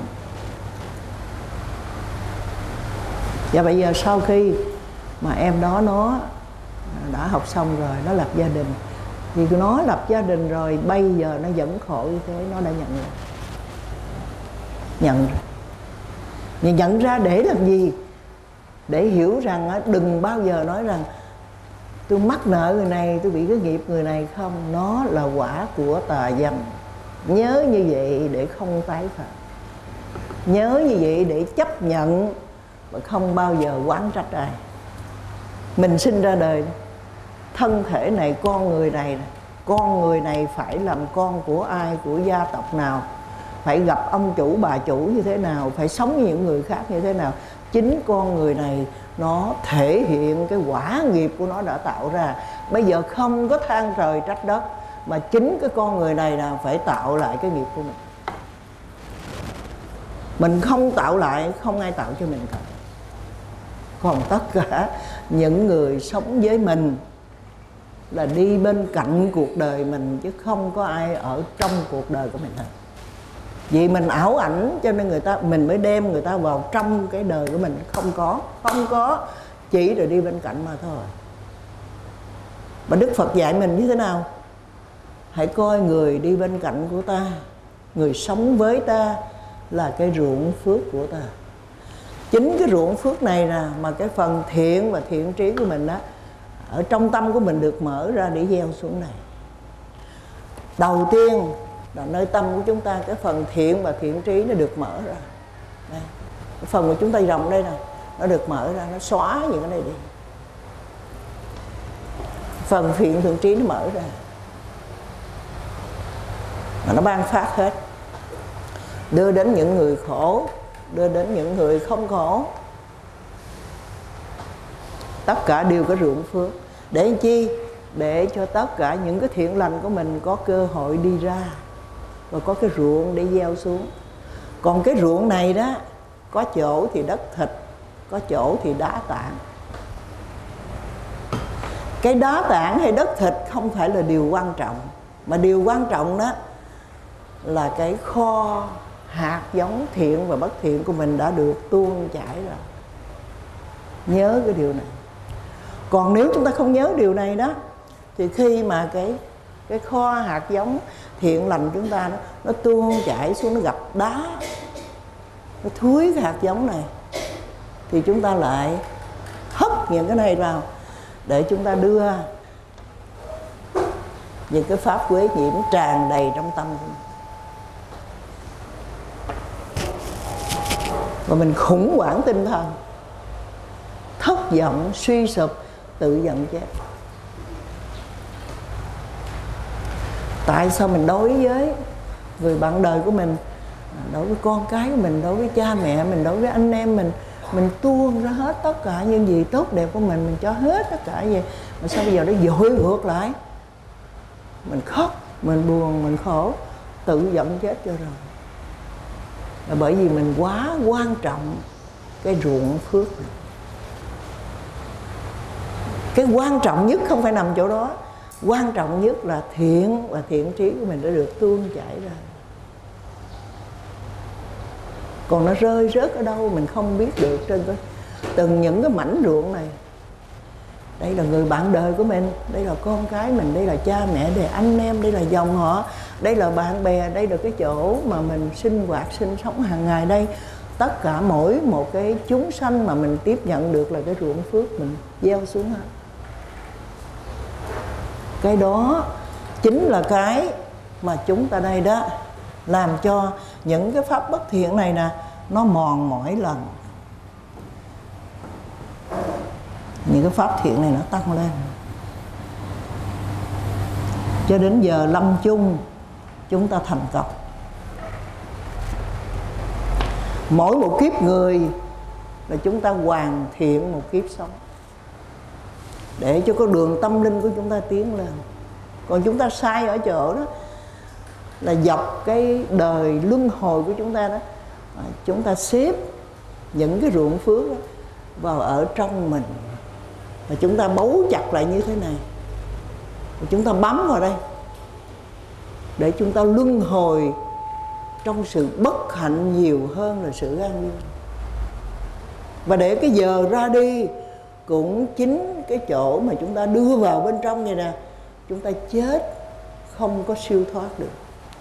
Và bây giờ sau khi mà em đó nó đã học xong rồi, nó lập gia đình, thì nó lập gia đình rồi, bây giờ nó vẫn khổ như thế, nó đã nhận ra. Nhận ra. Nhưng nhận ra để làm gì? Để hiểu rằng đừng bao giờ nói rằng tôi mắc nợ người này, tôi bị cái nghiệp người này không. Nó là quả của tà dâm. Nhớ như vậy để không tái phạm. Nhớ như vậy để chấp nhận và không bao giờ oán trách ai. Mình sinh ra đời, thân thể này, con người này phải làm con của ai, của gia tộc nào, phải gặp ông chủ bà chủ như thế nào, phải sống như những người khác như thế nào. Chính con người này nó thể hiện cái quả nghiệp của nó đã tạo ra. Bây giờ không có than trời trách đất, mà chính cái con người này là phải tạo lại cái nghiệp của mình. Mình không tạo lại, không ai tạo cho mình cả. Còn tất cả những người sống với mình là đi bên cạnh cuộc đời mình, chứ không có ai ở trong cuộc đời của mình hết. Vì mình ảo ảnh cho nên mình mới đem người ta vào trong cái đời của mình. Không có, chỉ là đi bên cạnh mà thôi. Và Đức Phật dạy mình như thế nào? Hãy coi người đi bên cạnh của ta, người sống với ta là cái ruộng phước của ta. Chính cái ruộng phước này nè, mà cái phần thiện và thiện trí của mình đó, ở trong tâm của mình được mở ra để gieo xuống này. Đầu tiên là nơi tâm của chúng ta, cái phần thiện và thiện trí nó được mở ra. Đây, cái phần của chúng ta rộng đây nè, nó được mở ra, nó xóa những cái này đi. Phần thiện thiện trí nó mở ra, mà nó ban phát hết, đưa đến những người khổ, đưa đến những người không khổ. Tất cả đều có ruộng phước. Để làm chi? Để cho tất cả những cái thiện lành của mình có cơ hội đi ra, và có cái ruộng để gieo xuống. Còn cái ruộng này đó, có chỗ thì đất thịt, có chỗ thì đá tảng. Cái đá tảng hay đất thịt không phải là điều quan trọng, mà điều quan trọng đó là cái kho hạt giống thiện và bất thiện của mình đã được tuôn chảy rồi. Nhớ cái điều này. Còn nếu chúng ta không nhớ điều này đó, thì khi mà cái kho hạt giống thiện lành chúng ta nó tuôn chảy xuống, nó gặp đá, nó thúi cái hạt giống này, thì chúng ta lại hất những cái này vào để chúng ta đưa những cái pháp quế nhiễm tràn đầy trong tâm của mình. Và mình khủng hoảng tinh thần, thất vọng, suy sụp, tự giận chết. Tại sao mình đối với người bạn đời của mình, đối với con cái của mình, đối với cha mẹ mình, đối với anh em mình tuôn ra hết tất cả những gì tốt đẹp của mình cho hết tất cả vậy. Mà sao bây giờ nó dội ngược lại? Mình khóc, mình buồn, mình khổ, tự giận chết cho rồi. Là bởi vì mình quá quan trọng cái ruộng phước này. Cái quan trọng nhất không phải nằm chỗ đó. Quan trọng nhất là thiện và thiện trí của mình đã được tuôn chảy ra. Còn nó rơi rớt ở đâu mình không biết được. Trên từng những cái mảnh ruộng này, đây là người bạn đời của mình, đây là con cái mình, đây là cha mẹ, đây là anh em, đây là dòng họ, đây là bạn bè, đây là cái chỗ mà mình sinh hoạt, sinh sống hàng ngày đây. Tất cả mỗi một cái chúng sanh mà mình tiếp nhận được là cái ruộng phước mình gieo xuống hết. Cái đó chính là cái mà chúng ta đây đó làm cho những cái pháp bất thiện này nè, nó mòn mỏi lần. Những cái pháp thiện này nó tăng lên. Cho đến giờ lâm chung chúng ta thành công. Mỗi một kiếp người là chúng ta hoàn thiện một kiếp sống, để cho cái đường tâm linh của chúng ta tiến lên. Còn chúng ta sai ở chỗ đó là dọc cái đời luân hồi của chúng ta đó, chúng ta xếp những cái ruộng phước đó vào ở trong mình, và chúng ta bấu chặt lại như thế này, và chúng ta bấm vào đây để chúng ta luân hồi trong sự bất hạnh nhiều hơn là sự an vui. Và để cái giờ ra đi cũng chính cái chỗ mà chúng ta đưa vào bên trong này nè, chúng ta chết không có siêu thoát được.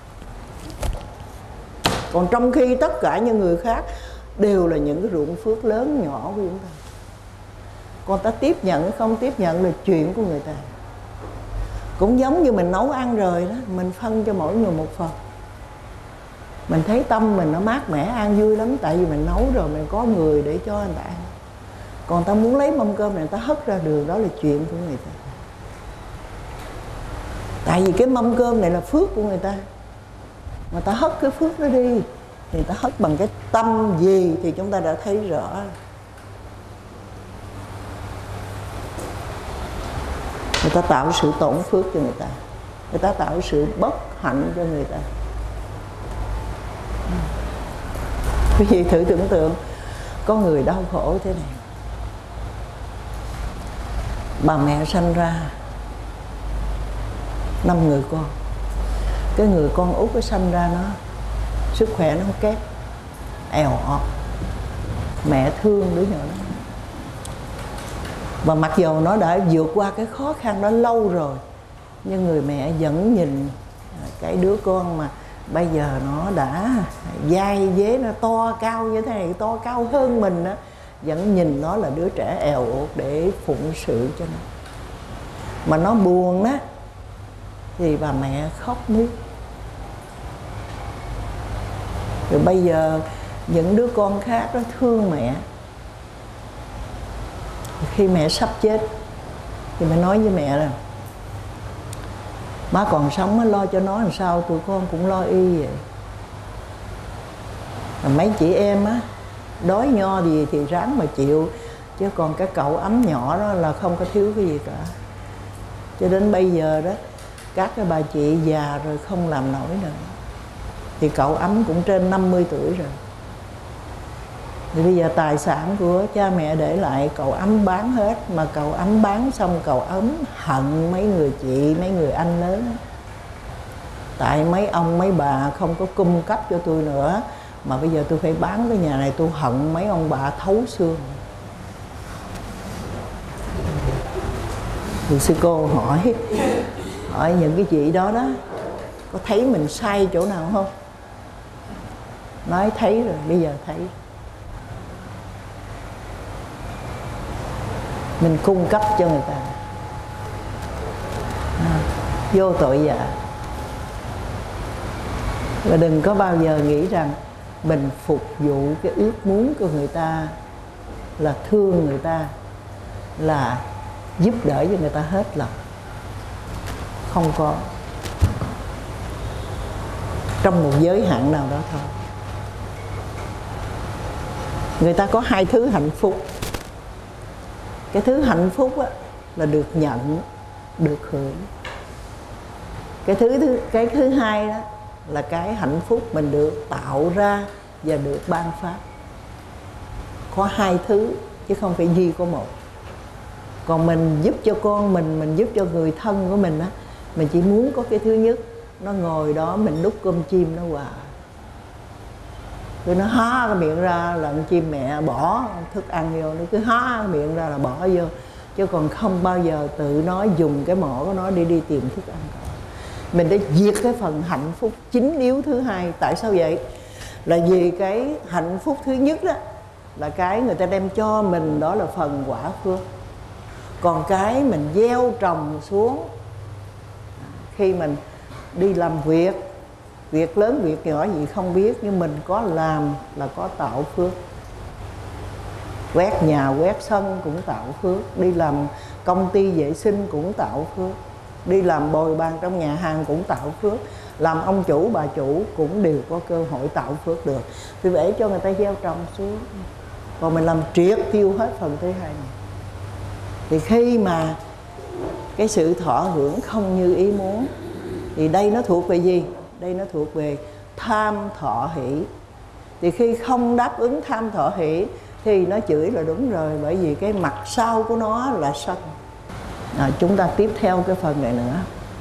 Còn trong khi tất cả những người khác đều là những cái ruộng phước lớn nhỏ của chúng ta. Còn ta tiếp nhận không tiếp nhận là chuyện của người ta. Cũng giống như mình nấu ăn rồi đó, mình phân cho mỗi người một phần. Mình thấy tâm mình nó mát mẻ an vui lắm, tại vì mình nấu rồi mình có người để cho người ta ăn. Còn ta muốn lấy mâm cơm này người ta hất ra đường, đó là chuyện của người ta. Tại vì cái mâm cơm này là phước của người ta, mà ta hất cái phước đó đi, thì ta hất bằng cái tâm gì thì chúng ta đã thấy rõ. Người ta tạo sự tổn phước cho người ta tạo sự bất hạnh cho người ta. Quý vị thử tưởng tượng, có người đau khổ thế này. Bà mẹ sanh ra 5 người con. Cái người con út nó sanh ra nó sức khỏe nó kém, èo ọt. Mẹ thương đứa nhỏ đó. Và mặc dù nó đã vượt qua cái khó khăn đó lâu rồi, nhưng người mẹ vẫn nhìn cái đứa con mà bây giờ nó đã vai vế, nó to cao như thế này, to cao hơn mình á, vẫn nhìn nó là đứa trẻ èo uột để phụng sự cho nó. Mà nó buồn đó thì bà mẹ khóc mướt. Rồi bây giờ những đứa con khác nó thương mẹ. Khi mẹ sắp chết thì mẹ nói với mẹ là má còn sống lo cho nó làm sao, tụi con cũng lo y vậy. Rồi mấy chị em á đói nho gì thì ráng mà chịu, chứ còn cái cậu ấm nhỏ đó là không có thiếu cái gì cả. Cho đến bây giờ đó, các cái bà chị già rồi không làm nổi nữa, thì cậu ấm cũng trên 50 tuổi rồi. Thì bây giờ tài sản của cha mẹ để lại cậu ấm bán hết. Mà cậu ấm bán xong cậu ấm hận mấy người chị, mấy người anh lớn. Tại mấy ông mấy bà không có cung cấp cho tôi nữa, mà bây giờ tôi phải bán cái nhà này, tôi hận mấy ông bà thấu xương. Thì sư cô hỏi những cái chị đó đó, có thấy mình sai chỗ nào không? Nói thấy rồi, bây giờ thấy. Mình cung cấp cho người ta vô tội vạ. Và đừng có bao giờ nghĩ rằng mình phục vụ cái ước muốn của người ta, là thương người ta, là giúp đỡ cho người ta hết lòng. Không có. Trong một giới hạn nào đó thôi. Người ta có hai thứ hạnh phúc. Cái thứ hạnh phúc á, là được nhận, được hưởng. Cái thứ hai đó là cái hạnh phúc mình được tạo ra và được ban phát. Có hai thứ chứ không phải duy có một. Còn mình giúp cho con mình giúp cho người thân của mình á, mình chỉ muốn có cái thứ nhất. Nó ngồi đó mình đút cơm chim nó hoài. Rồi nó há cái miệng ra là con chim mẹ bỏ thức ăn vô, nó cứ há cái miệng ra là bỏ vô. Chứ còn không bao giờ tự nó dùng cái mỏ của nó đi tìm thức ăn cả. Mình đã diệt cái phần hạnh phúc chính yếu thứ hai. Tại sao vậy? Là vì cái hạnh phúc thứ nhất đó là cái người ta đem cho mình, đó là phần quả phước. Còn cái mình gieo trồng xuống khi mình đi làm việc lớn việc nhỏ gì không biết, nhưng mình có làm là có tạo phước. Quét nhà quét sân cũng tạo phước, đi làm công ty vệ sinh cũng tạo phước, đi làm bồi bàn trong nhà hàng cũng tạo phước, làm ông chủ bà chủ cũng đều có cơ hội tạo phước được. Vì vậy cho người ta gieo trồng xuống. Còn mình làm triệt tiêu hết phần thứ hai này, thì khi mà cái sự thọ hưởng không như ý muốn, thì đây nó thuộc về gì? Đây nó thuộc về tham thọ hỷ. Thì khi không đáp ứng tham thọ hỷ thì nó chửi là đúng rồi, bởi vì cái mặt sau của nó là sân. Chúng ta tiếp theo cái phần này nữa,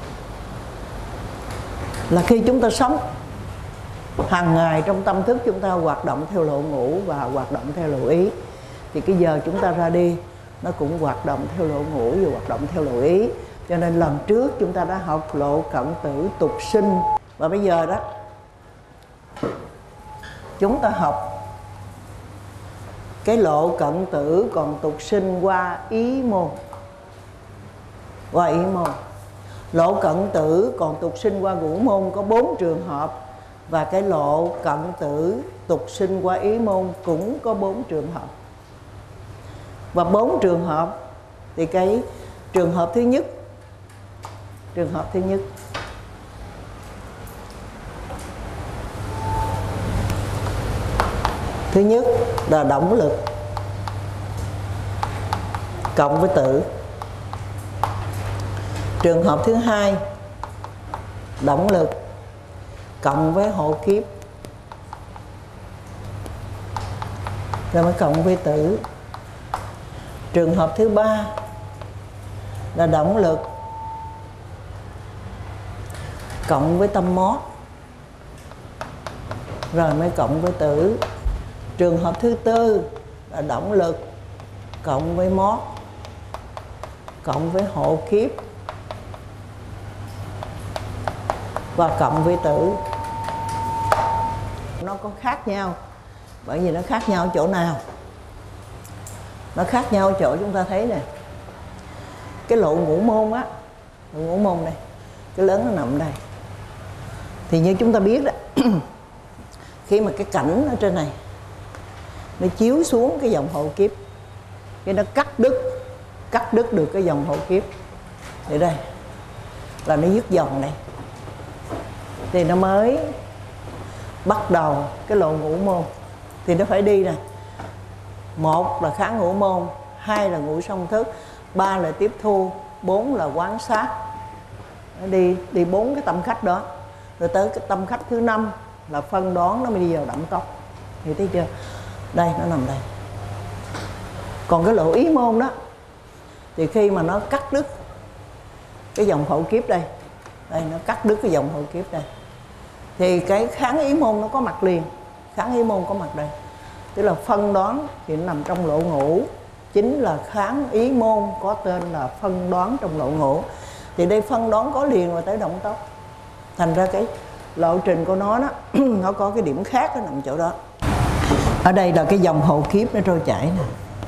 là khi chúng ta sống hàng ngày trong tâm thức chúng ta hoạt động theo lộ ngũ và hoạt động theo lộ ý, thì cái giờ chúng ta ra đi nó cũng hoạt động theo lộ ngũ và hoạt động theo lộ ý. Cho nên lần trước chúng ta đã học lộ cận tử tục sinh, và bây giờ đó chúng ta học cái lộ cận tử còn tục sinh qua ý môn. Qua ý môn. Lộ cận tử còn tục sinh qua ngũ môn có 4 trường hợp Và cái lộ cận tử tục sinh qua ý môn cũng có 4 trường hợp. Và 4 trường hợp thì cái trường hợp thứ nhất là động lực cộng với tử. Trường hợp thứ hai, động lực cộng với hộ kiếp, rồi mới cộng với tử. Trường hợp thứ ba là động lực cộng với tâm mót, rồi mới cộng với tử. Trường hợp thứ tư là động lực cộng với mót cộng với hộ kiếp và cộng với tử. Nó có khác nhau, bởi vì nó khác nhau ở chỗ nào? Nó khác nhau ở chỗ chúng ta thấy nè, cái lộ ngũ môn á, lộ ngũ môn này, cái lớn nó nằm đây. Thì như chúng ta biết đó, khi mà cái cảnh ở trên này nó chiếu xuống cái dòng hộ kiếp, cái nó cắt đứt được cái dòng hộ kiếp, thì đây là nó dứt dòng này, thì nó mới bắt đầu cái lộ ngũ môn. Thì nó phải đi nè, 1 là kháng ngũ môn, 2 là ngũ song thức, 3 là tiếp thu, 4 là quán sát. Nó đi 4 cái tâm khách đó, rồi tới cái tâm khách thứ 5 là phân đoán, nó mới đi vào động tốc. Hiểu thấy chưa? Đây, nó nằm đây. Còn cái lộ ý môn đó, thì khi mà nó cắt đứt cái dòng hộ kiếp đây, nó cắt đứt cái dòng hộ kiếp đây, thì cái kháng ý môn nó có mặt liền. Kháng ý môn có mặt đây, tức là phân đoán thì nó nằm trong lộ ngũ, chính là kháng ý môn có tên là phân đoán trong lộ ngũ. Thì đây phân đoán có liền và tới động tốc, thành ra cái lộ trình của nó đó nó có cái điểm khác, nó nằm chỗ đó. Ở đây là cái dòng hộ kiếp nó trôi chảy nè,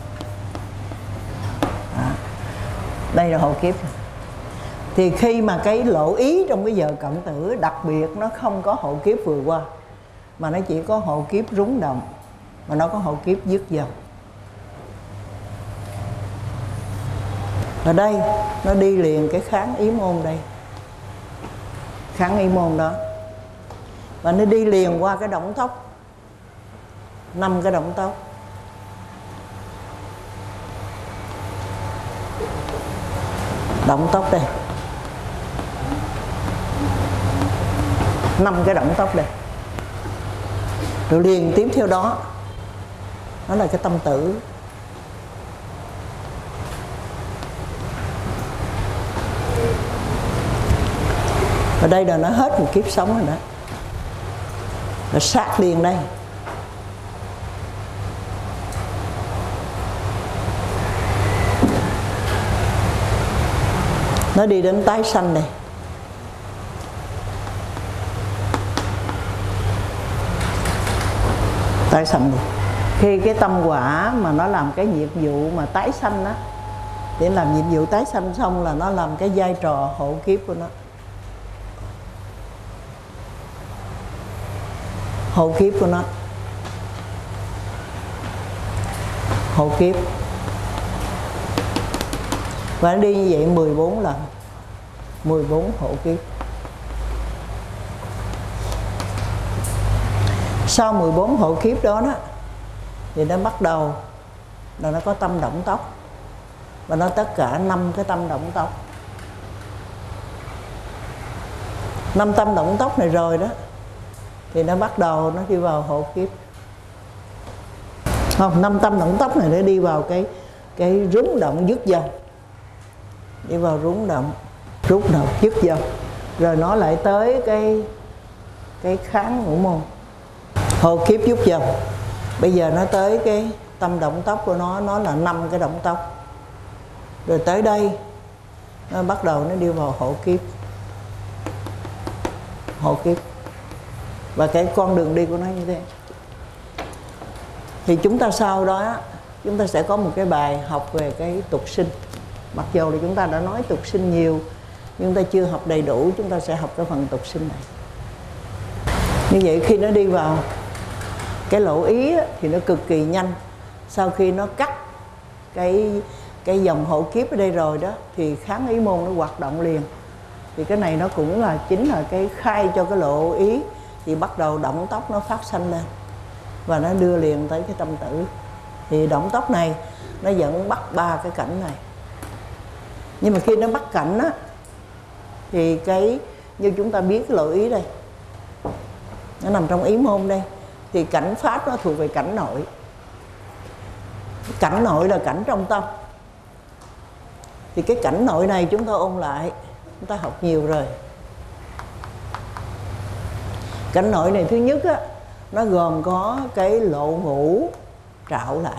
đây là hộ kiếp. Thì khi mà cái lộ ý trong cái giờ cận tử, đặc biệt nó không có hộ kiếp vừa qua, mà nó chỉ có hộ kiếp rúng động, mà nó có hộ kiếp dứt dòng. Ở đây nó đi liền cái kháng ý môn đây, kháng ý môn đó, và nó đi liền qua cái động tốc, 5 cái động tốc. Động tốc đây, 5 cái động tốc đây. Rồi liền tiếp theo đó, nó là cái tâm tử. Ở đây là nó hết một kiếp sống rồi đó, nó sát liền đây. Nó đi đến tái sanh này. Tái sanh đi. Khi cái tâm quả mà nó làm cái nhiệm vụ mà tái sanh đó, để làm nhiệm vụ tái sanh xong là nó làm cái vai trò hộ kiếp của nó. Hộ kiếp của nó, hộ kiếp. Và nó đi như vậy 14 lần, 14 hộ kiếp. Sau 14 hộ kiếp đó thì nó bắt đầu là nó có tâm động tốc, và nó tất cả 5 cái tâm động tốc. 5 tâm động tốc này rồi đó thì nó bắt đầu nó đi vào hộ kiếp. Không, 5 tâm động tốc này nó đi vào cái rúng động dứt dòng, đi vào rúng động dứt dòng, rồi nó lại tới cái kháng ngũ môn, hộ kiếp dứt dòng. Bây giờ nó tới cái tâm động tốc của nó là 5 cái động tốc. Rồi tới đây nó bắt đầu nó đi vào hộ kiếp, hộ kiếp. Và cái con đường đi của nó như thế. Thì chúng ta sau đó chúng ta sẽ có một cái bài học về cái tục sinh. Mặc dù là chúng ta đã nói tục sinh nhiều, nhưng chúng ta chưa học đầy đủ, chúng ta sẽ học cái phần tục sinh này. Như vậy khi nó đi vào cái lỗ ý á, thì nó cực kỳ nhanh. Sau khi nó cắt cái dòng hộ kiếp ở đây rồi đó thì kháng ý môn nó hoạt động liền. Thì cái này nó cũng là chính là cái khai cho cái lộ ý, thì bắt đầu động tóc nó phát sanh lên và nó đưa liền tới cái tâm tử. Thì động tóc này nó vẫn bắt ba cái cảnh này. Nhưng mà khi nó bắt cảnh á thì cái như chúng ta biết cái lộ ý đây, nó nằm trong ý môn đây, thì cảnh pháp nó thuộc về cảnh nội. Cảnh nội là cảnh trong tâm. Thì cái cảnh nội này chúng ta ôn lại, chúng ta học nhiều rồi. Cảnh nội này thứ nhất á, nó gồm có cái lộ ngũ trạo lại.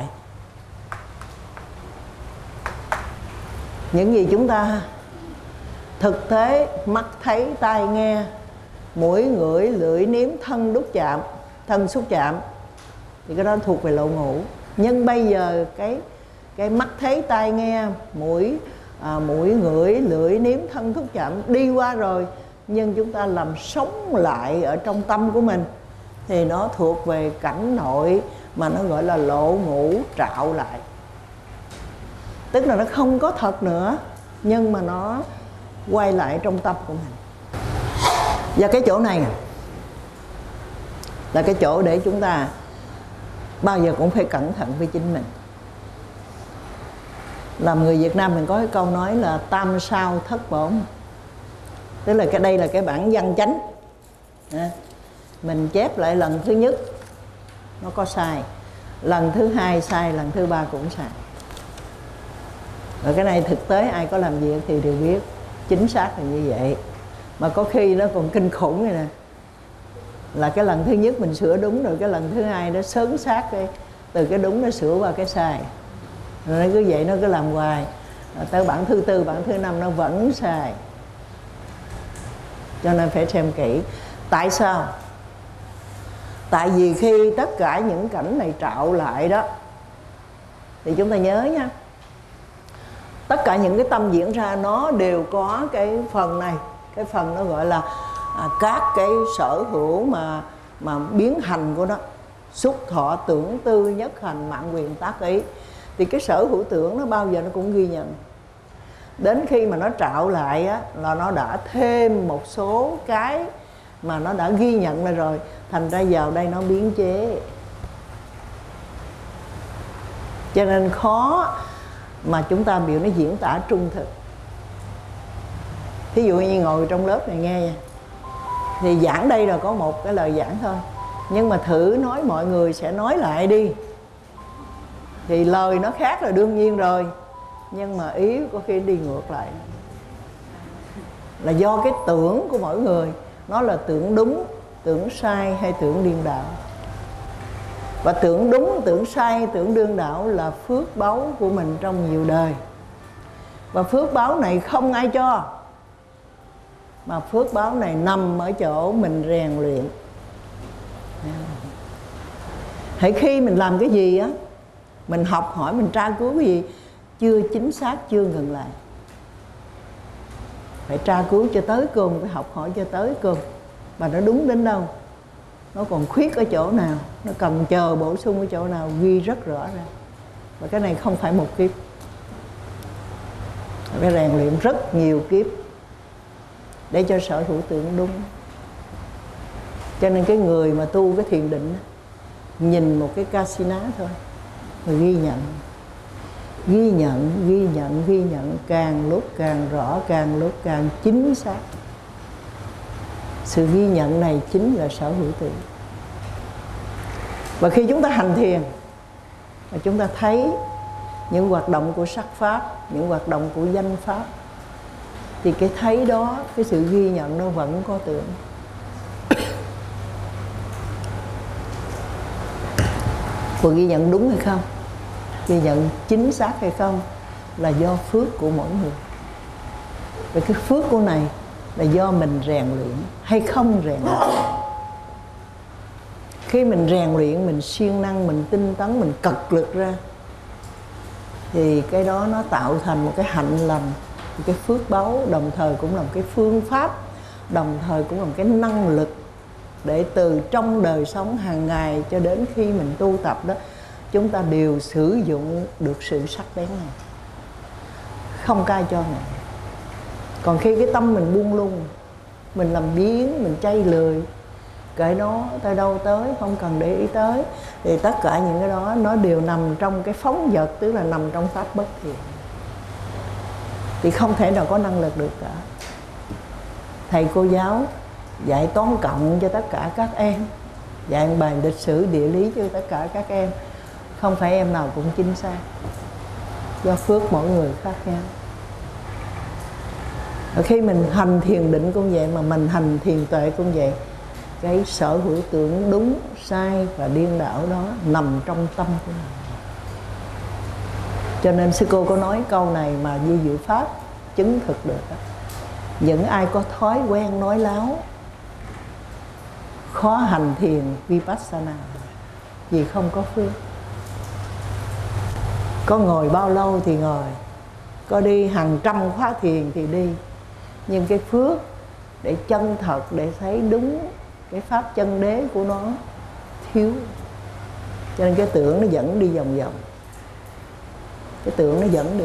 Những gì chúng ta thực tế mắt thấy, tai nghe, mũi ngửi, lưỡi nếm, thân đúc chạm, thân xúc chạm, thì cái đó thuộc về lộ ngũ. Nhưng bây giờ cái mắt thấy, tai nghe, mũi ngửi, lưỡi nếm, thân xúc chạm đi qua rồi, nhưng chúng ta làm sống lại ở trong tâm của mình thì nó thuộc về cảnh nội, mà nó gọi là lộ ngũ trạo lại. Tức là nó không có thật nữa, nhưng mà nó quay lại trong tâm của mình. Và cái chỗ này là cái chỗ để chúng ta bao giờ cũng phải cẩn thận với chính mình. Làm người Việt Nam mình có cái câu nói là tam sao thất bổn. Tức là đây là cái bản văn chánh. Mình chép lại lần thứ nhất nó có sai, lần thứ hai sai, lần thứ ba cũng sai. Rồi cái này thực tế ai có làm việc thì đều biết chính xác là như vậy. Mà có khi nó còn kinh khủng này nè, là cái lần thứ nhất mình sửa đúng rồi, cái lần thứ hai nó sớm sát từ cái đúng nó sửa qua cái sai. Rồi nó cứ vậy, nó cứ làm hoài, tới bản thứ tư, bản thứ năm nó vẫn sai. Cho nên phải xem kỹ. Tại sao? Tại vì khi tất cả những cảnh này trạo lại đó, thì chúng ta nhớ nha, tất cả những cái tâm diễn ra nó đều có cái phần này. Cái phần nó gọi là các cái sở hữu mà biến hành của nó. Xúc thọ tưởng tư nhất hành mạng quyền tác ý. Thì cái sở hữu tưởng nó bao giờ nó cũng ghi nhận. Đến khi mà nó trạo lại á, là nó đã thêm một số cái mà nó đã ghi nhận lại rồi, thành ra vào đây nó biến chế. Cho nên khó mà chúng ta biểu nó diễn tả trung thực. Thí dụ như ngồi trong lớp này nghe nha, thì giảng đây là có một cái lời giảng thôi, nhưng mà thử nói mọi người sẽ nói lại đi, thì lời nó khác là đương nhiên rồi, nhưng mà ý có khi đi ngược lại. Là do cái tưởng của mỗi người, nó là tưởng đúng, tưởng sai hay tưởng điên đạo. Và tưởng đúng, tưởng sai, tưởng đương đạo là phước báu của mình trong nhiều đời. Và phước báu này không ai cho, mà phước báu này nằm ở chỗ mình rèn luyện. Hãy khi mình làm cái gì á, mình học hỏi, mình tra cứu cái gì chưa chính xác, chưa ngừng lại, phải tra cứu cho tới cùng, phải học hỏi cho tới cùng. Và nó đúng đến đâu, nó còn khuyết ở chỗ nào, nó cần chờ bổ sung ở chỗ nào, ghi rất rõ ra. Và cái này không phải một kiếp, phải rèn luyện rất nhiều kiếp để cho sở hữu tưởng đúng. Cho nên cái người mà tu cái thiền định, nhìn một cái Kasina thôi mà ghi nhận, ghi nhận, ghi nhận, ghi nhận, càng lúc càng rõ, càng lúc càng chính xác. Sự ghi nhận này chính là sở hữu tưởng. Và khi chúng ta hành thiền và chúng ta thấy những hoạt động của sắc pháp, những hoạt động của danh pháp, thì cái thấy đó, cái sự ghi nhận nó vẫn có tưởng. Và ghi nhận đúng hay không, ghi nhận chính xác hay không là do phước của mỗi người. Và cái phước của này là do mình rèn luyện hay không rèn luyện. Khi mình rèn luyện, mình siêng năng, mình tinh tấn, mình cật lực ra, thì cái đó nó tạo thành một cái hạnh lành, một cái phước báu, đồng thời cũng là một cái phương pháp, đồng thời cũng là một cái năng lực để từ trong đời sống hàng ngày cho đến khi mình tu tập đó, chúng ta đều sử dụng được sự sắc bén này, không cai cho này. Còn khi cái tâm mình buông lung, mình làm biếng, mình chay lười, kệ nó tới đâu tới, không cần để ý tới, thì tất cả những cái đó nó đều nằm trong cái phóng dật, tức là nằm trong pháp bất thiện, thì không thể nào có năng lực được cả. Thầy cô giáo dạy toán cộng cho tất cả các em, dạy bài lịch sử địa lý cho tất cả các em, không phải em nào cũng chính xác, do phước mỗi người khác nhau. Và khi mình hành thiền định cũng vậy, mà mình hành thiền tuệ cũng vậy, cái sở hữu tưởng đúng, sai và điên đảo đó nằm trong tâm của mình. Cho nên sư cô có nói câu này mà Di Diệu Pháp chứng thực được đó. Những ai có thói quen nói láo, khó hành thiền Vipassana, vì không có phước. Có ngồi bao lâu thì ngồi, có đi hàng trăm khóa thiền thì đi, nhưng cái phước để chân thật, để thấy đúng cái pháp chân đế của nó thiếu. Cho nên cái tưởng nó dẫn đi vòng vòng, cái tưởng nó dẫn đi,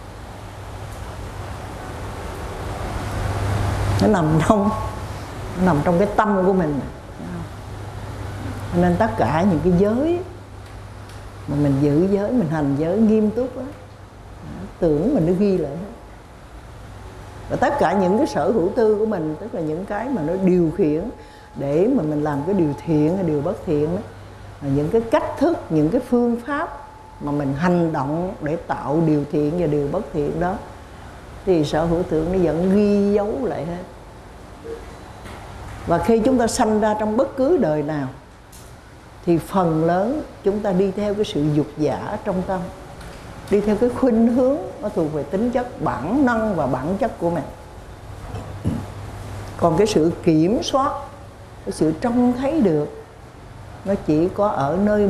nó nằm trong cái tâm của mình. Nên tất cả những cái giới mà mình giữ giới, mình hành giới nghiêm túc đó, tưởng mình nó ghi lại hết. Và tất cả những cái sở hữu tư của mình, tức là những cái mà nó điều khiển để mà mình làm cái điều thiện hay điều bất thiện đó, những cái cách thức, những cái phương pháp mà mình hành động để tạo điều thiện và điều bất thiện đó, thì sở hữu tưởng nó vẫn ghi dấu lại hết. Và khi chúng ta sanh ra trong bất cứ đời nào thì phần lớn chúng ta đi theo cái sự dục giả trong tâm, đi theo cái khuynh hướng nó thuộc về tính chất bản năng và bản chất của mình. Còn cái sự kiểm soát, cái sự trông thấy được, nó chỉ có ở nơi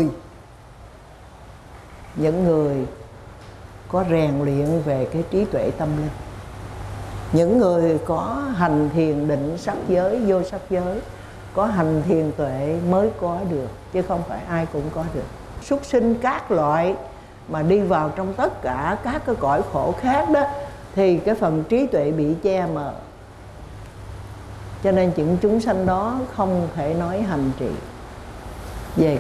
những người có rèn luyện về cái trí tuệ tâm linh, những người có hành thiền định sắc giới, vô sắc giới, có hành thiền tuệ mới có được, chứ không phải ai cũng có được. Súc sinh các loại mà đi vào trong tất cả các cái cõi khổ khác đó, thì cái phần trí tuệ bị che mờ. Cho nên những chúng sanh đó không thể nói hành trì về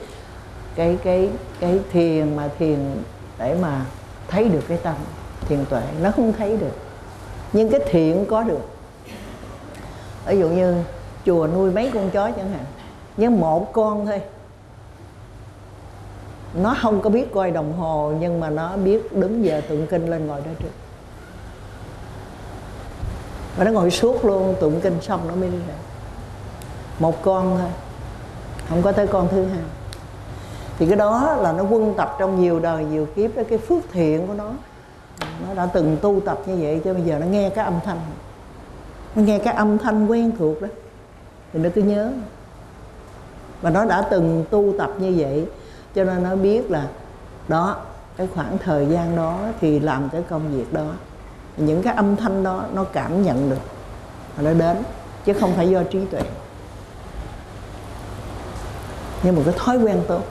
cái thiền, mà thiền để mà thấy được cái tâm thiền tuệ, nó không thấy được. Nhưng cái thiện có được. Ví dụ như chùa nuôi mấy con chó chẳng hạn, nhưng một con thôi, nó không có biết coi đồng hồ, nhưng mà nó biết đứng giờ tụng kinh lên ngồi đó trước, và nó ngồi suốt luôn, tụng kinh xong nó mới đi ra. Một con thôi, không có tới con thứ hai. Thì cái đó là nó quân tập trong nhiều đời nhiều kiếp đó, cái phước thiện của nó đã từng tu tập như vậy, cho bây giờ nó nghe cái âm thanh, nó nghe cái âm thanh quen thuộc đó thì nó cứ nhớ. Và nó đã từng tu tập như vậy, cho nên nó biết là đó, cái khoảng thời gian đó thì làm cái công việc đó, những cái âm thanh đó nó cảm nhận được và nó đến, chứ không phải do trí tuệ. Nhưng một cái thói quen tốt.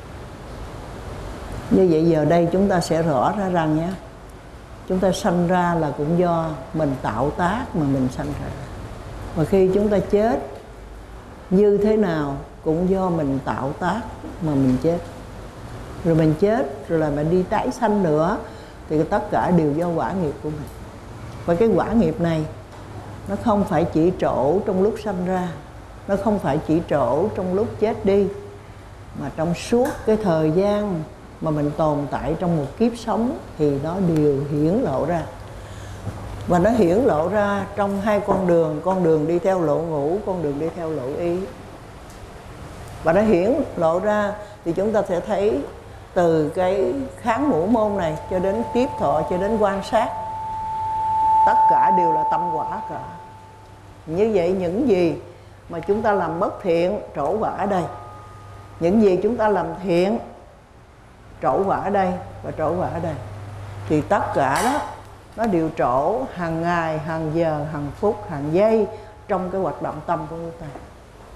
Như vậy giờ đây chúng ta sẽ rõ ra rằng nhé, chúng ta sanh ra là cũng do mình tạo tác mà mình sanh ra. Và khi chúng ta chết như thế nào cũng do mình tạo tác mà mình chết. Rồi mình chết, rồi là mình đi tái sanh nữa, thì tất cả đều do quả nghiệp của mình. Và cái quả nghiệp này nó không phải chỉ trổ trong lúc sanh ra, nó không phải chỉ trổ trong lúc chết đi, mà trong suốt cái thời gian mà mình tồn tại trong một kiếp sống thì nó đều hiển lộ ra. Và nó hiển lộ ra trong hai con đường đi theo lộ ngũ, con đường đi theo lộ ý. Và nó hiển lộ ra thì chúng ta sẽ thấy từ cái kháng ngũ môn này cho đến tiếp thọ, cho đến quan sát, tất cả đều là tâm quả cả. Như vậy những gì mà chúng ta làm bất thiện, trổ quả ở đây. Những gì chúng ta làm thiện, trổ quả ở đây và trổ quả ở đây. Thì tất cả đó nó đều trổ hàng ngày, hàng giờ, hàng phút, hàng giây trong cái hoạt động tâm của chúng ta.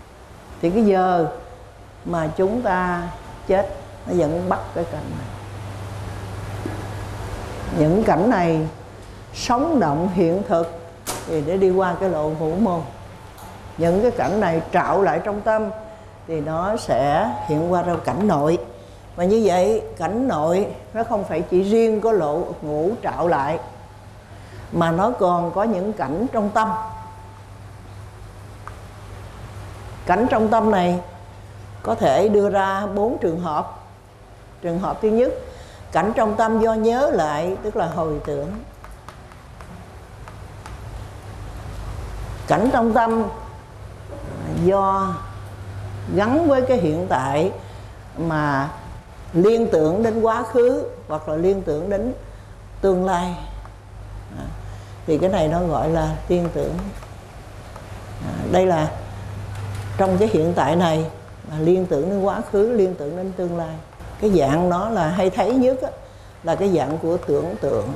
Thì cái giờ mà chúng ta chết nó vẫn bắt cái cảnh này. Những cảnh này sống động hiện thực thì để đi qua cái lộ hữu môn. Những cái cảnh này trạo lại trong tâm thì nó sẽ hiện qua ra cảnh nội. Và như vậy cảnh nội nó không phải chỉ riêng có lộ ngũ trạo lại, mà nó còn có những cảnh trong tâm. Cảnh trong tâm này có thể đưa ra 4 trường hợp. Trường hợp thứ nhất, cảnh trong tâm do nhớ lại, tức là hồi tưởng. Cảnh trong tâm do gắn với cái hiện tại mà liên tưởng đến quá khứ hoặc là liên tưởng đến tương lai, thì cái này nó gọi là liên tưởng. Đây là trong cái hiện tại này mà liên tưởng đến quá khứ, liên tưởng đến tương lai. Cái dạng đó là hay thấy nhất á, là cái dạng của tưởng tượng.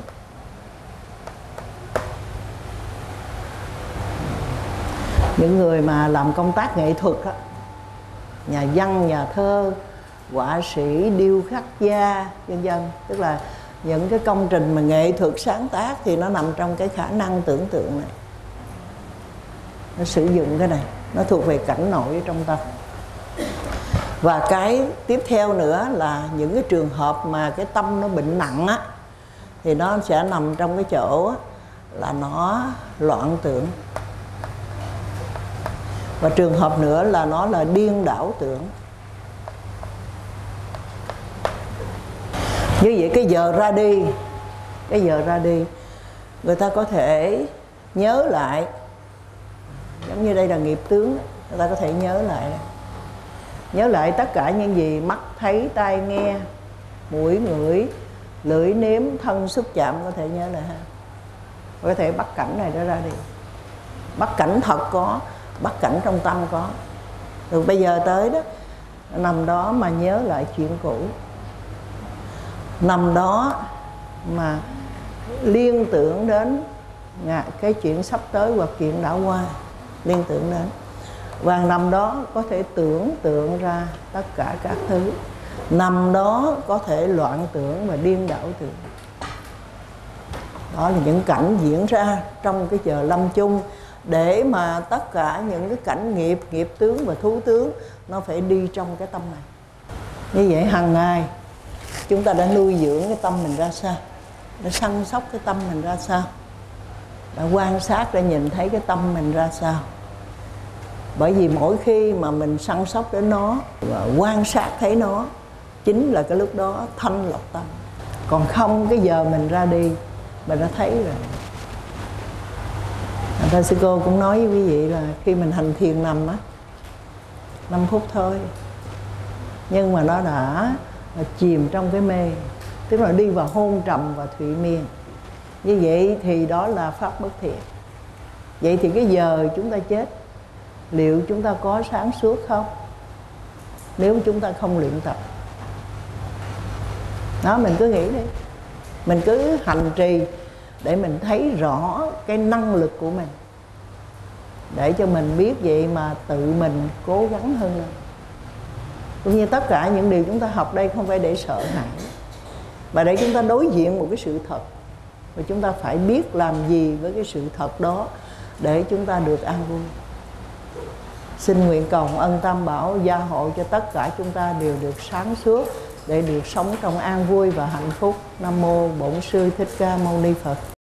Những người mà làm công tác nghệ thuật á, nhà văn, nhà thơ, họa sĩ, điêu khắc gia, vân vân, tức là những cái công trình mà nghệ thuật sáng tác thì nó nằm trong cái khả năng tưởng tượng này. Nó sử dụng cái này, nó thuộc về cảnh nội ở trong tâm. Và cái tiếp theo nữa là những cái trường hợp mà cái tâm nó bệnh nặng á, thì nó sẽ nằm trong cái chỗ á, là nó loạn tưởng. Và trường hợp nữa là nó là điên đảo tưởng. Như vậy cái giờ ra đi, cái giờ ra đi, người ta có thể nhớ lại. Giống như đây là nghiệp tướng, người ta có thể nhớ lại. Nhớ lại tất cả những gì mắt thấy, tai nghe, mũi ngửi, lưỡi nếm, thân xúc chạm, có thể nhớ lại ha. Có thể bắt cảnh này đó ra đi. Bắt cảnh thật có, bắt cảnh trong tâm có. Từ bây giờ tới đó, nằm đó mà nhớ lại chuyện cũ, nằm đó mà liên tưởng đến cái chuyện sắp tới hoặc chuyện đã qua, liên tưởng đến. Và nằm đó có thể tưởng tượng ra tất cả các thứ. Nằm đó có thể loạn tưởng và điên đảo tưởng. Đó là những cảnh diễn ra trong cái giờ lâm chung, để mà tất cả những cái cảnh nghiệp, nghiệp tướng và thú tướng nó phải đi trong cái tâm này. Như vậy hàng ngày chúng ta đã nuôi dưỡng cái tâm mình ra sao, đã săn sóc cái tâm mình ra sao, đã quan sát để nhìn thấy cái tâm mình ra sao. Bởi vì mỗi khi mà mình săn sóc đến nó và quan sát thấy nó, chính là cái lúc đó thanh lọc tâm. Còn không cái giờ mình ra đi mình đã thấy rồi. Thành sư cô cũng nói với quý vị là khi mình hành thiền nằm á, 5 phút thôi, nhưng mà nó đã chìm trong cái mê, tức là đi vào hôn trầm và thụy miên. Như vậy thì đó là pháp bất thiện. Vậy thì cái giờ chúng ta chết, liệu chúng ta có sáng suốt không? Nếu chúng ta không luyện tập. Đó, mình cứ nghĩ đi, mình cứ hành trì để mình thấy rõ cái năng lực của mình, để cho mình biết vậy mà tự mình cố gắng hơn lên. Cũng như tất cả những điều chúng ta học đây không phải để sợ hãi, mà để chúng ta đối diện một cái sự thật. Và chúng ta phải biết làm gì với cái sự thật đó để chúng ta được an vui. Xin nguyện cầu ân Tam Bảo gia hộ cho tất cả chúng ta đều được sáng suốt, để được sống trong an vui và hạnh phúc. Nam mô Bổn Sư Thích Ca Mâu Ni Phật.